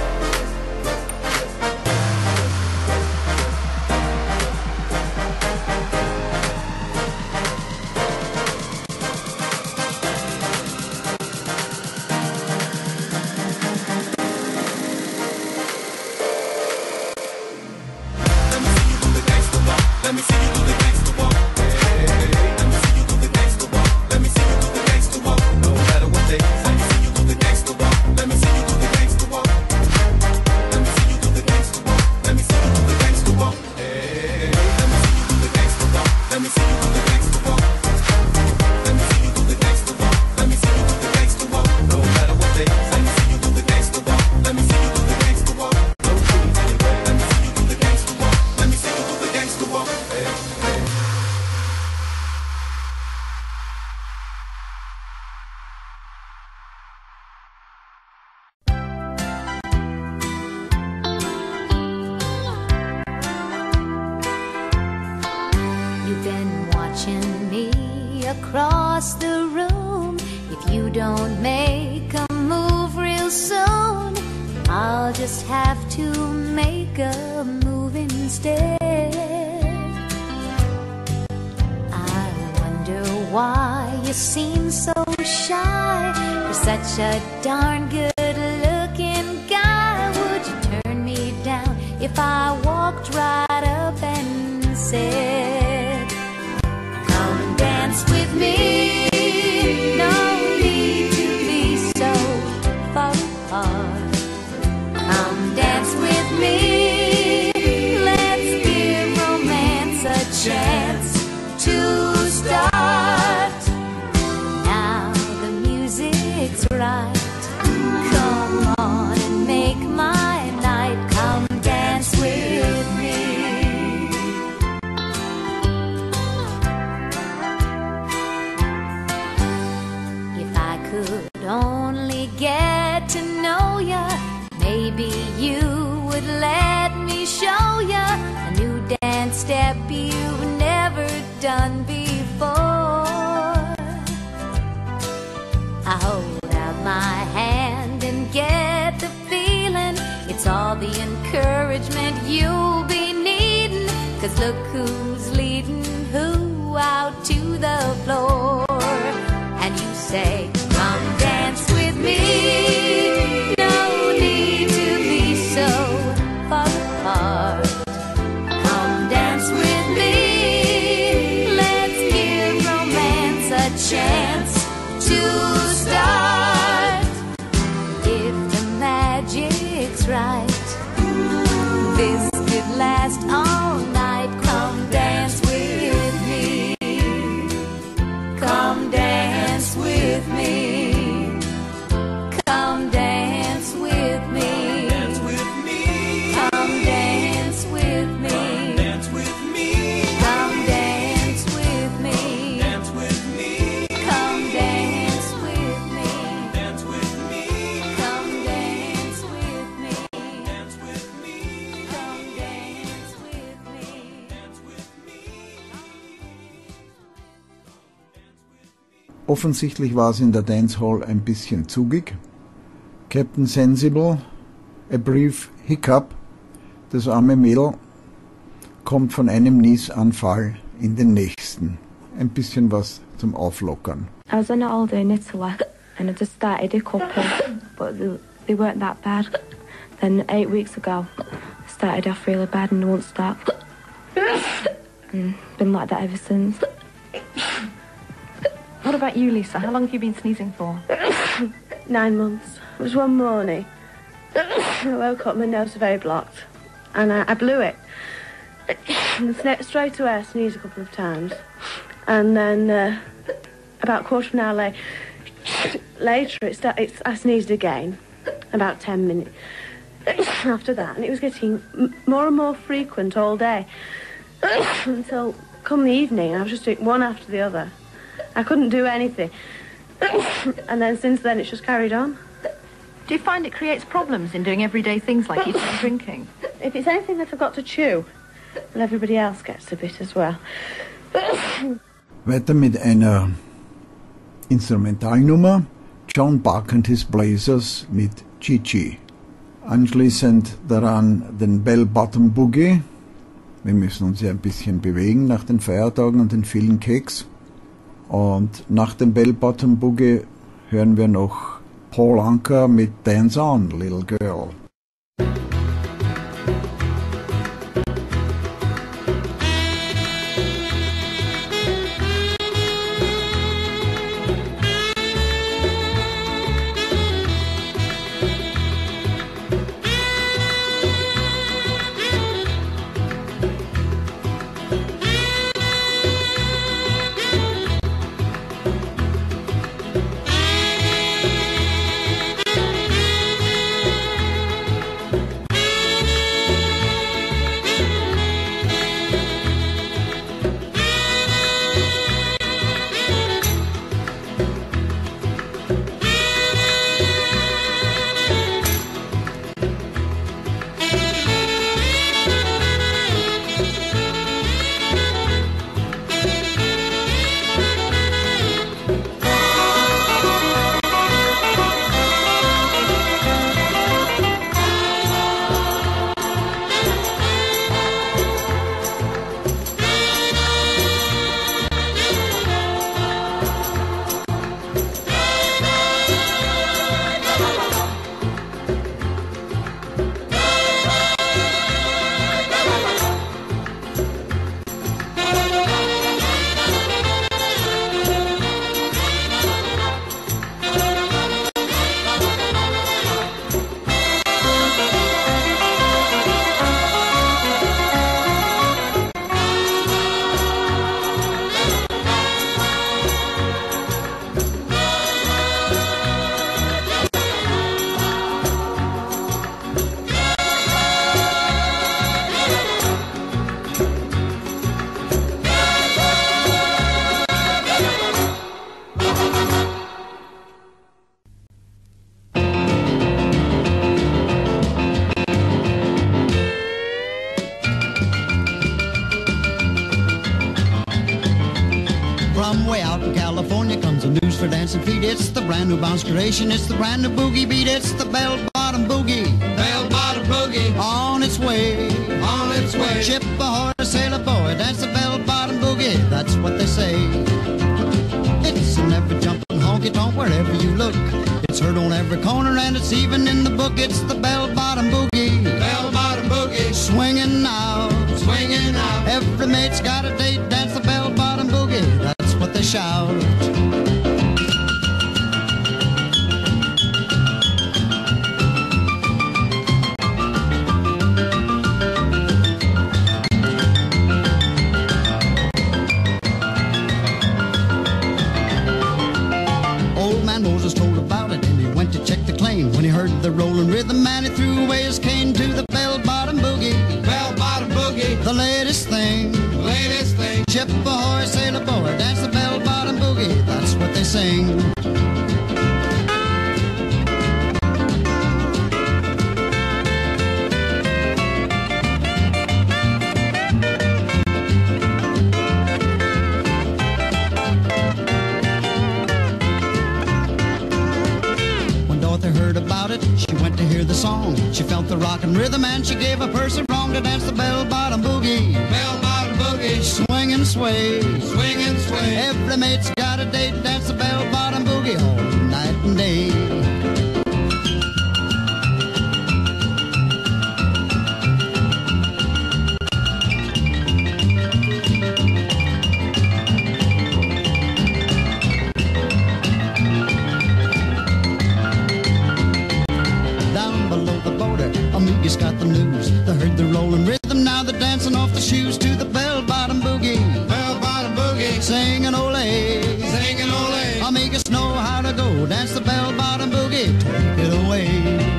Let me see you do the gangsta walk. Hey, let me see you do the gangsta walk. Let me see you do the gangsta walk. No matter what they say, let me see you do the gangsta walk. Let me see you do the gangsta walk. Let me see you do the gangsta walk. Let me see you do the gangsta walk. Hey, let me see you do the gangsta walk. Let me see you do the gangsta walk. Let me see you do the gangsta walk. Let me see you do the gangsta walk. No matter what they say, let me see you do the gangsta walk. Let me see you do the gangsta walk. No rules anyway. Let me see you do the gangsta walk. Let me see you do the gangsta walk. Hey, hey. You've been watching me across the room. If you don't make a move real soon, I'll just have to make a move instead. I wonder why you seem so shy. You're such a darn good-looking guy. Would you turn me down if I walked right up and encouragement you'll be needing, 'cause look who's leading who out to the floor. And you say, come dance with me, no need to be so far apart. Come dance with me, let's give romance a chance to start. If the magic's right, this could last all night. Come dance with me. Come dance with me. Come dance with me. Dance with me. Come dance with me. Dance with me. Come dance with me. Dance with me. Come dance with me. Dance with me. Come dance with me. Dance with me. Come dance with me. Dance with me. Offensichtlich war es in der Dancehall ein bisschen zugig. Captain Sensible, A Brief Hiccup, das arme Mädel, kommt von einem Niesanfall in den nächsten. Ein bisschen was zum Auflockern. I was on a holiday in Italy and I just started hiccuping, but they weren't that bad. Then 8 weeks ago, I started off really bad and won't stop. And been like that ever since. What about you, Lisa? How long have you been sneezing for? 9 months. It was one morning. I woke up, my nose was very blocked, and I blew it. And straight away I sneezed a couple of times. And then about a quarter of an hour later I sneezed again, about 10 minutes after that. And it was getting more and more frequent all day until come the evening I was just doing one after the other. I couldn't do anything. And then since then it's just carried on. Do you find it creates problems in doing everyday things like eating and drinking? If it's anything that I've got to chew, and everybody else gets a bit as well. Weiter mit einer Instrumentalnummer, John Buck and His Blazers mit Gigi. Anschließend daran den Bell Bottom Boogie. Wir müssen uns ja ein bisschen bewegen nach den Feiertagen und den vielen Keks. Und nach dem Bell Bottom Boogie hören wir noch Paul Anka mit Dance On, Little Girl. From way out in California comes the news for dancing feet. It's the brand new bounce creation. It's the brand new boogie beat. It's the bell bottom boogie. Bell bottom boogie. On its way Ship ahoy, sailor boy, dance the bell-bottom boogie, that's what they say. It's in every jumping honky-tonk wherever you look. It's heard on every corner and it's even in the book. It's the bell-bottom boogie. Bell-bottom boogie. Swinging out. Swinging out. Every mate's got a date, dance the bell-bottom boogie, that's what they shout. Moses told about it and he went to check the claim. When he heard the rolling rhythm, man, he threw away his cane to the bell-bottom boogie. Bell-bottom boogie. The latest thing. Latest thing. Ship ahoy, sailor boy, dance the bell-bottom boogie, that's what they sing. Heard about it, she went to hear the song. She felt the rockin' rhythm and she gave up her sarong to dance the bell-bottom boogie. Bell-bottom boogie. Swing and sway. Swing and sway. Every mate's got a date, dance the bell-bottom boogie all night and day. Amiga's got the news. They heard the rolling rhythm, now they're dancing off the shoes to the bell-bottom boogie. Bell-bottom boogie. Singing ole. Singing ole. Amigas know how to go. Dance the bell-bottom boogie. Take it away.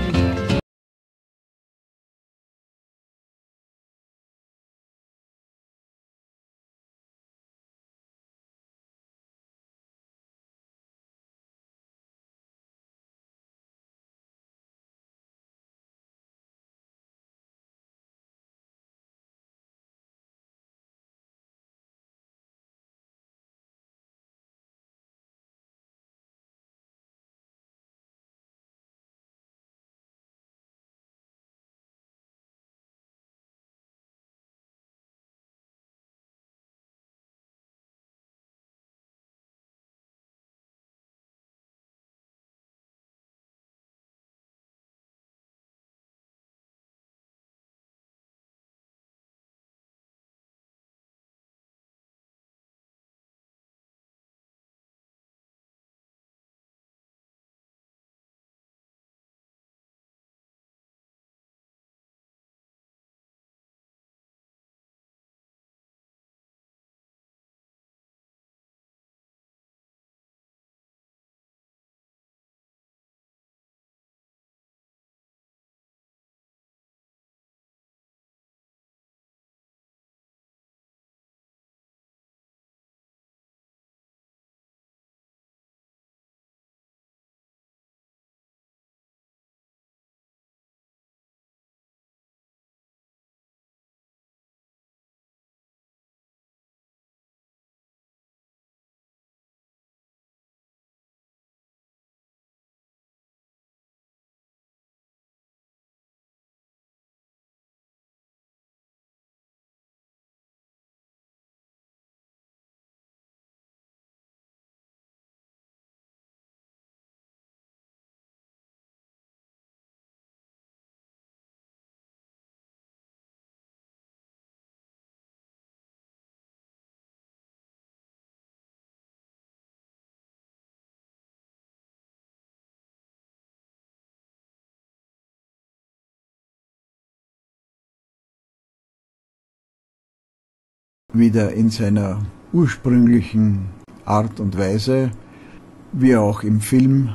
Wieder in seiner ursprünglichen Art und Weise, wie er auch im Film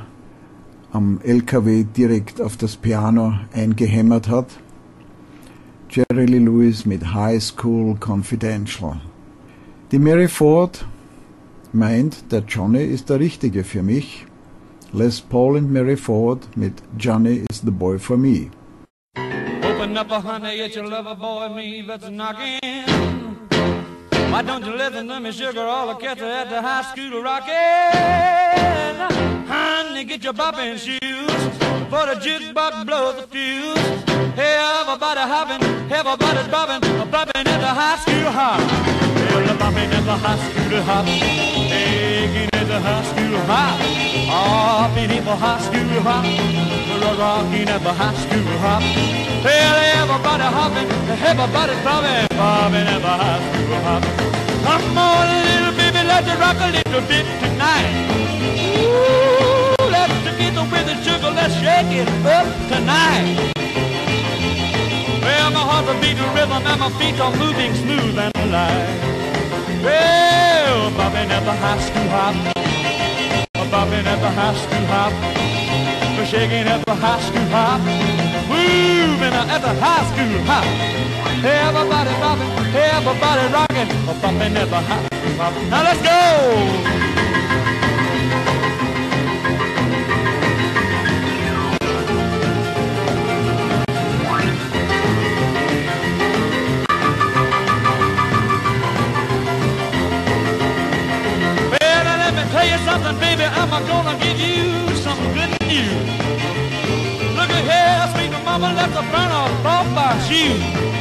am LKW direkt auf das Piano eingehämmert hat. Jerry Lee Lewis mit High School Confidential. Die Mary Ford meint, der Johnny ist der Richtige für mich. Les Paul and Mary Ford mit Johnny is the boy for me. Open up, honey, it's your lover boy, me that's knocking. Why don't you listen to me, sugar? All the cats are at the high school rocking. Honey, get your bopping shoes, for the jukebox blows the fuse. Hey, everybody everybody hopping, everybody's bobbing, bobbing at the high school hop. Well, the bobbing at the high school hop, taking at the high school hop, hopping at the high school hop, rocking at the high school hop. Well, everybody hopping, everybody's bobbing, bobbing at the high school hop. Come on, little baby, let's rock a little bit tonight. Ooh, let's together with the sugar, let's shake it up tonight. Well, my heart's a beating rhythm and my feet are moving smooth and light. Well, bobbing at the high school hop, bobbing at the high school hop, shaking at the high school hop, moving at the high school hop. Everybody bobbing, everybody rocking, bobbing at the high school hop. Now let's go! Tell you something, baby, I'm gonna give you some good news. Look at here, sweet mama, let's burn off my shoes.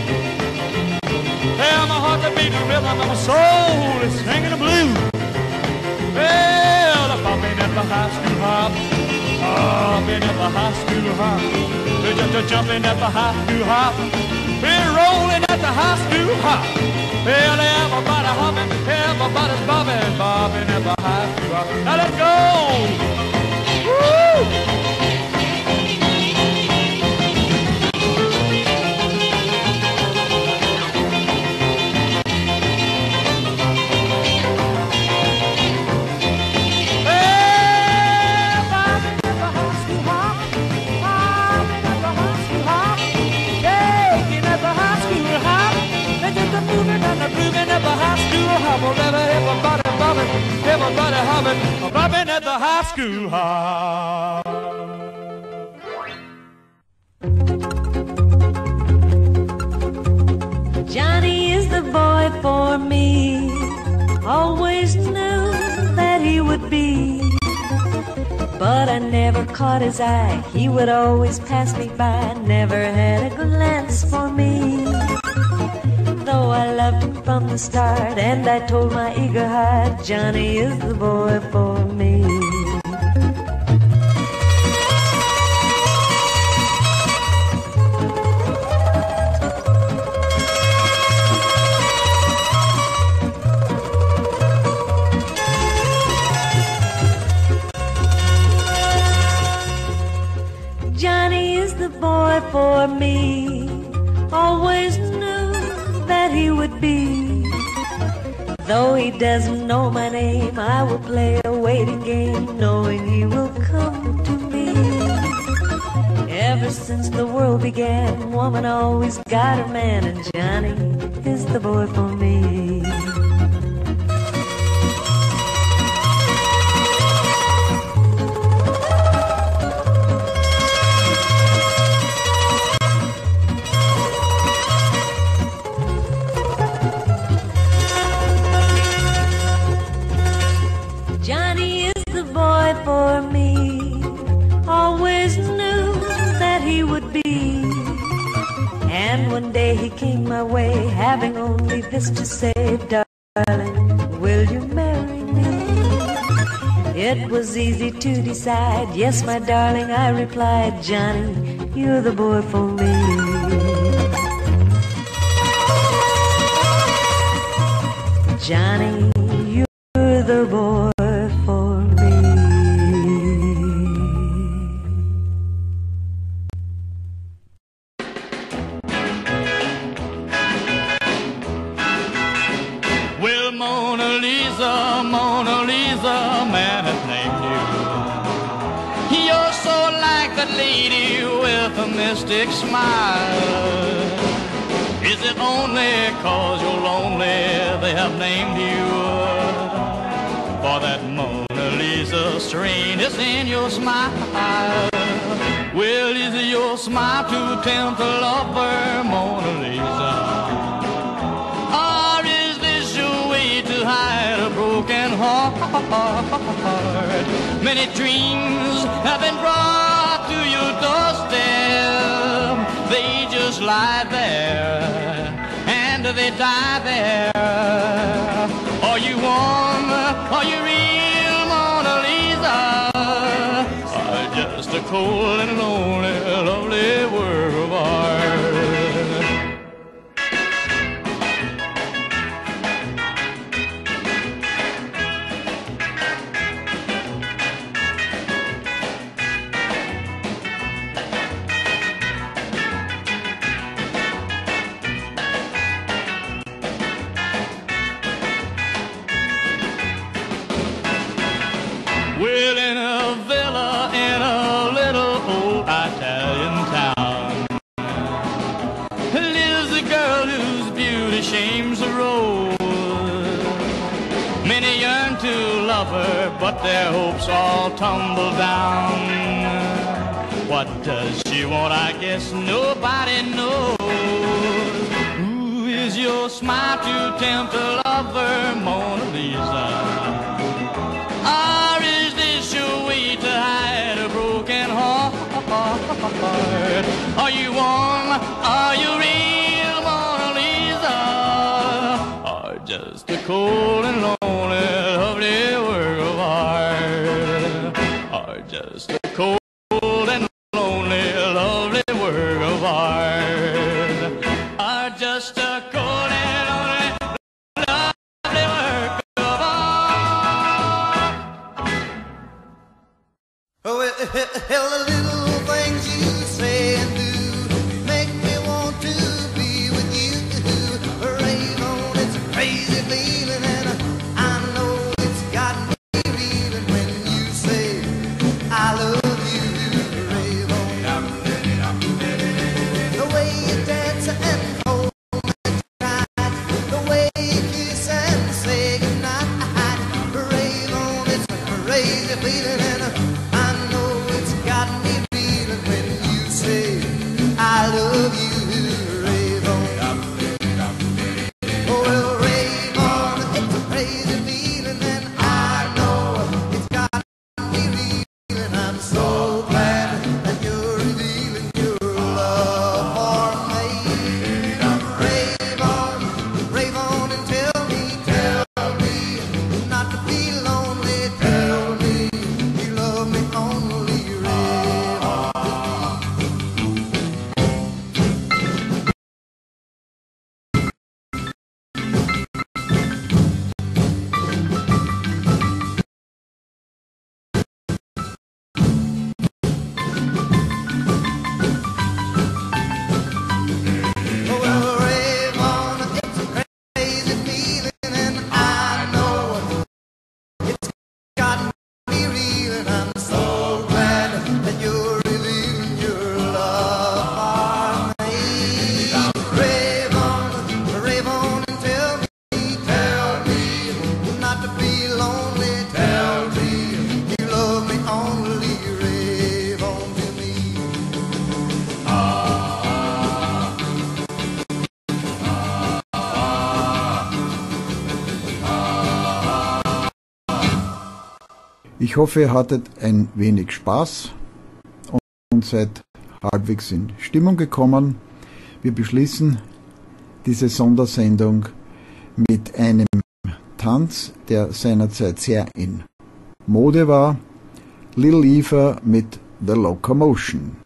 Well, my heart's a beating rhythm and my soul is singing the blues. Well, I'm bobbing at the high school hop, bobbing at the high school hop, just jumping at the high school hop, we're rolling at the high school hop. Well, everybody hopping, everybody's bobbing, bobbing at the high school hop. Now let's go! Woo! Everybody hopping, bobbing at the high school hop. Johnny is the boy for me. Always knew that he would be. But I never caught his eye. He would always pass me by. Never had a glance for me. Though I loved him from the start, and I told my eager heart, Johnny is the boy for me. Johnny is the boy for me. Always knew that he would be. Though he doesn't know my name, I will play a waiting game, knowing he will come to me. Ever since the world began, woman always got her man, and Johnny is the boy for me. For me, always knew that he would be. And one day he came my way, having only this to say, darling, will you marry me? It was easy to decide, yes, my darling, I replied, Johnny, you're the boy for me. Johnny, you're the boy for me. Well, Mona Lisa, Mona Lisa, man has named you. You're so like that lady with a mystic smile. Is it only 'cause you're lonely they have named you? For that Mona Lisa strain is in your smile. Well, is your smile to tempt a lover, Mona Lisa? Or is this your way to hide a broken heart? Many dreams have been brought to your doorstep. They just lie there and they die there. Are you warm? Are you real, Mona Lisa? Or just a cold and lonely, lovely work of art? Well, in a villa in a little old Italian town lives a girl whose beauty shames the road. Many yearn to love her, but their hopes all tumble down. What does she want? I guess nobody knows. Who is your smile to tempt a lover, Mona Lisa? Or is this your way to hide a broken heart? Are you warm? Are you real, Mona Lisa? Or just a cold and lonely, lovely work of art? Or just a cold and lonely, lovely work of art? Or just a cold and lonely, lovely work of art? Oh, well, the little things you say and do make me want to be with you. Raven, it's a crazy feeling, and I know it's got me reeling when you say I love you, Raven. The way you dance and hold me tight, the way you kiss and say goodnight, Raven, it's a crazy feeling, and I know it's got me feeling when you say I love you, Raven. Oh, well, Raven, it's a crazy feeling, and I know it's got me feeling. I'm so glad that you're revealing your love for me. Raven, Raven, and tell me not to be lonely. Tell me you love me only, Ich hoffe, ihr hattet ein wenig Spaß und seid halbwegs in Stimmung gekommen. Wir beschließen diese Sondersendung mit einem Tanz, der seinerzeit sehr in Mode war. Little Eva mit The Locomotion.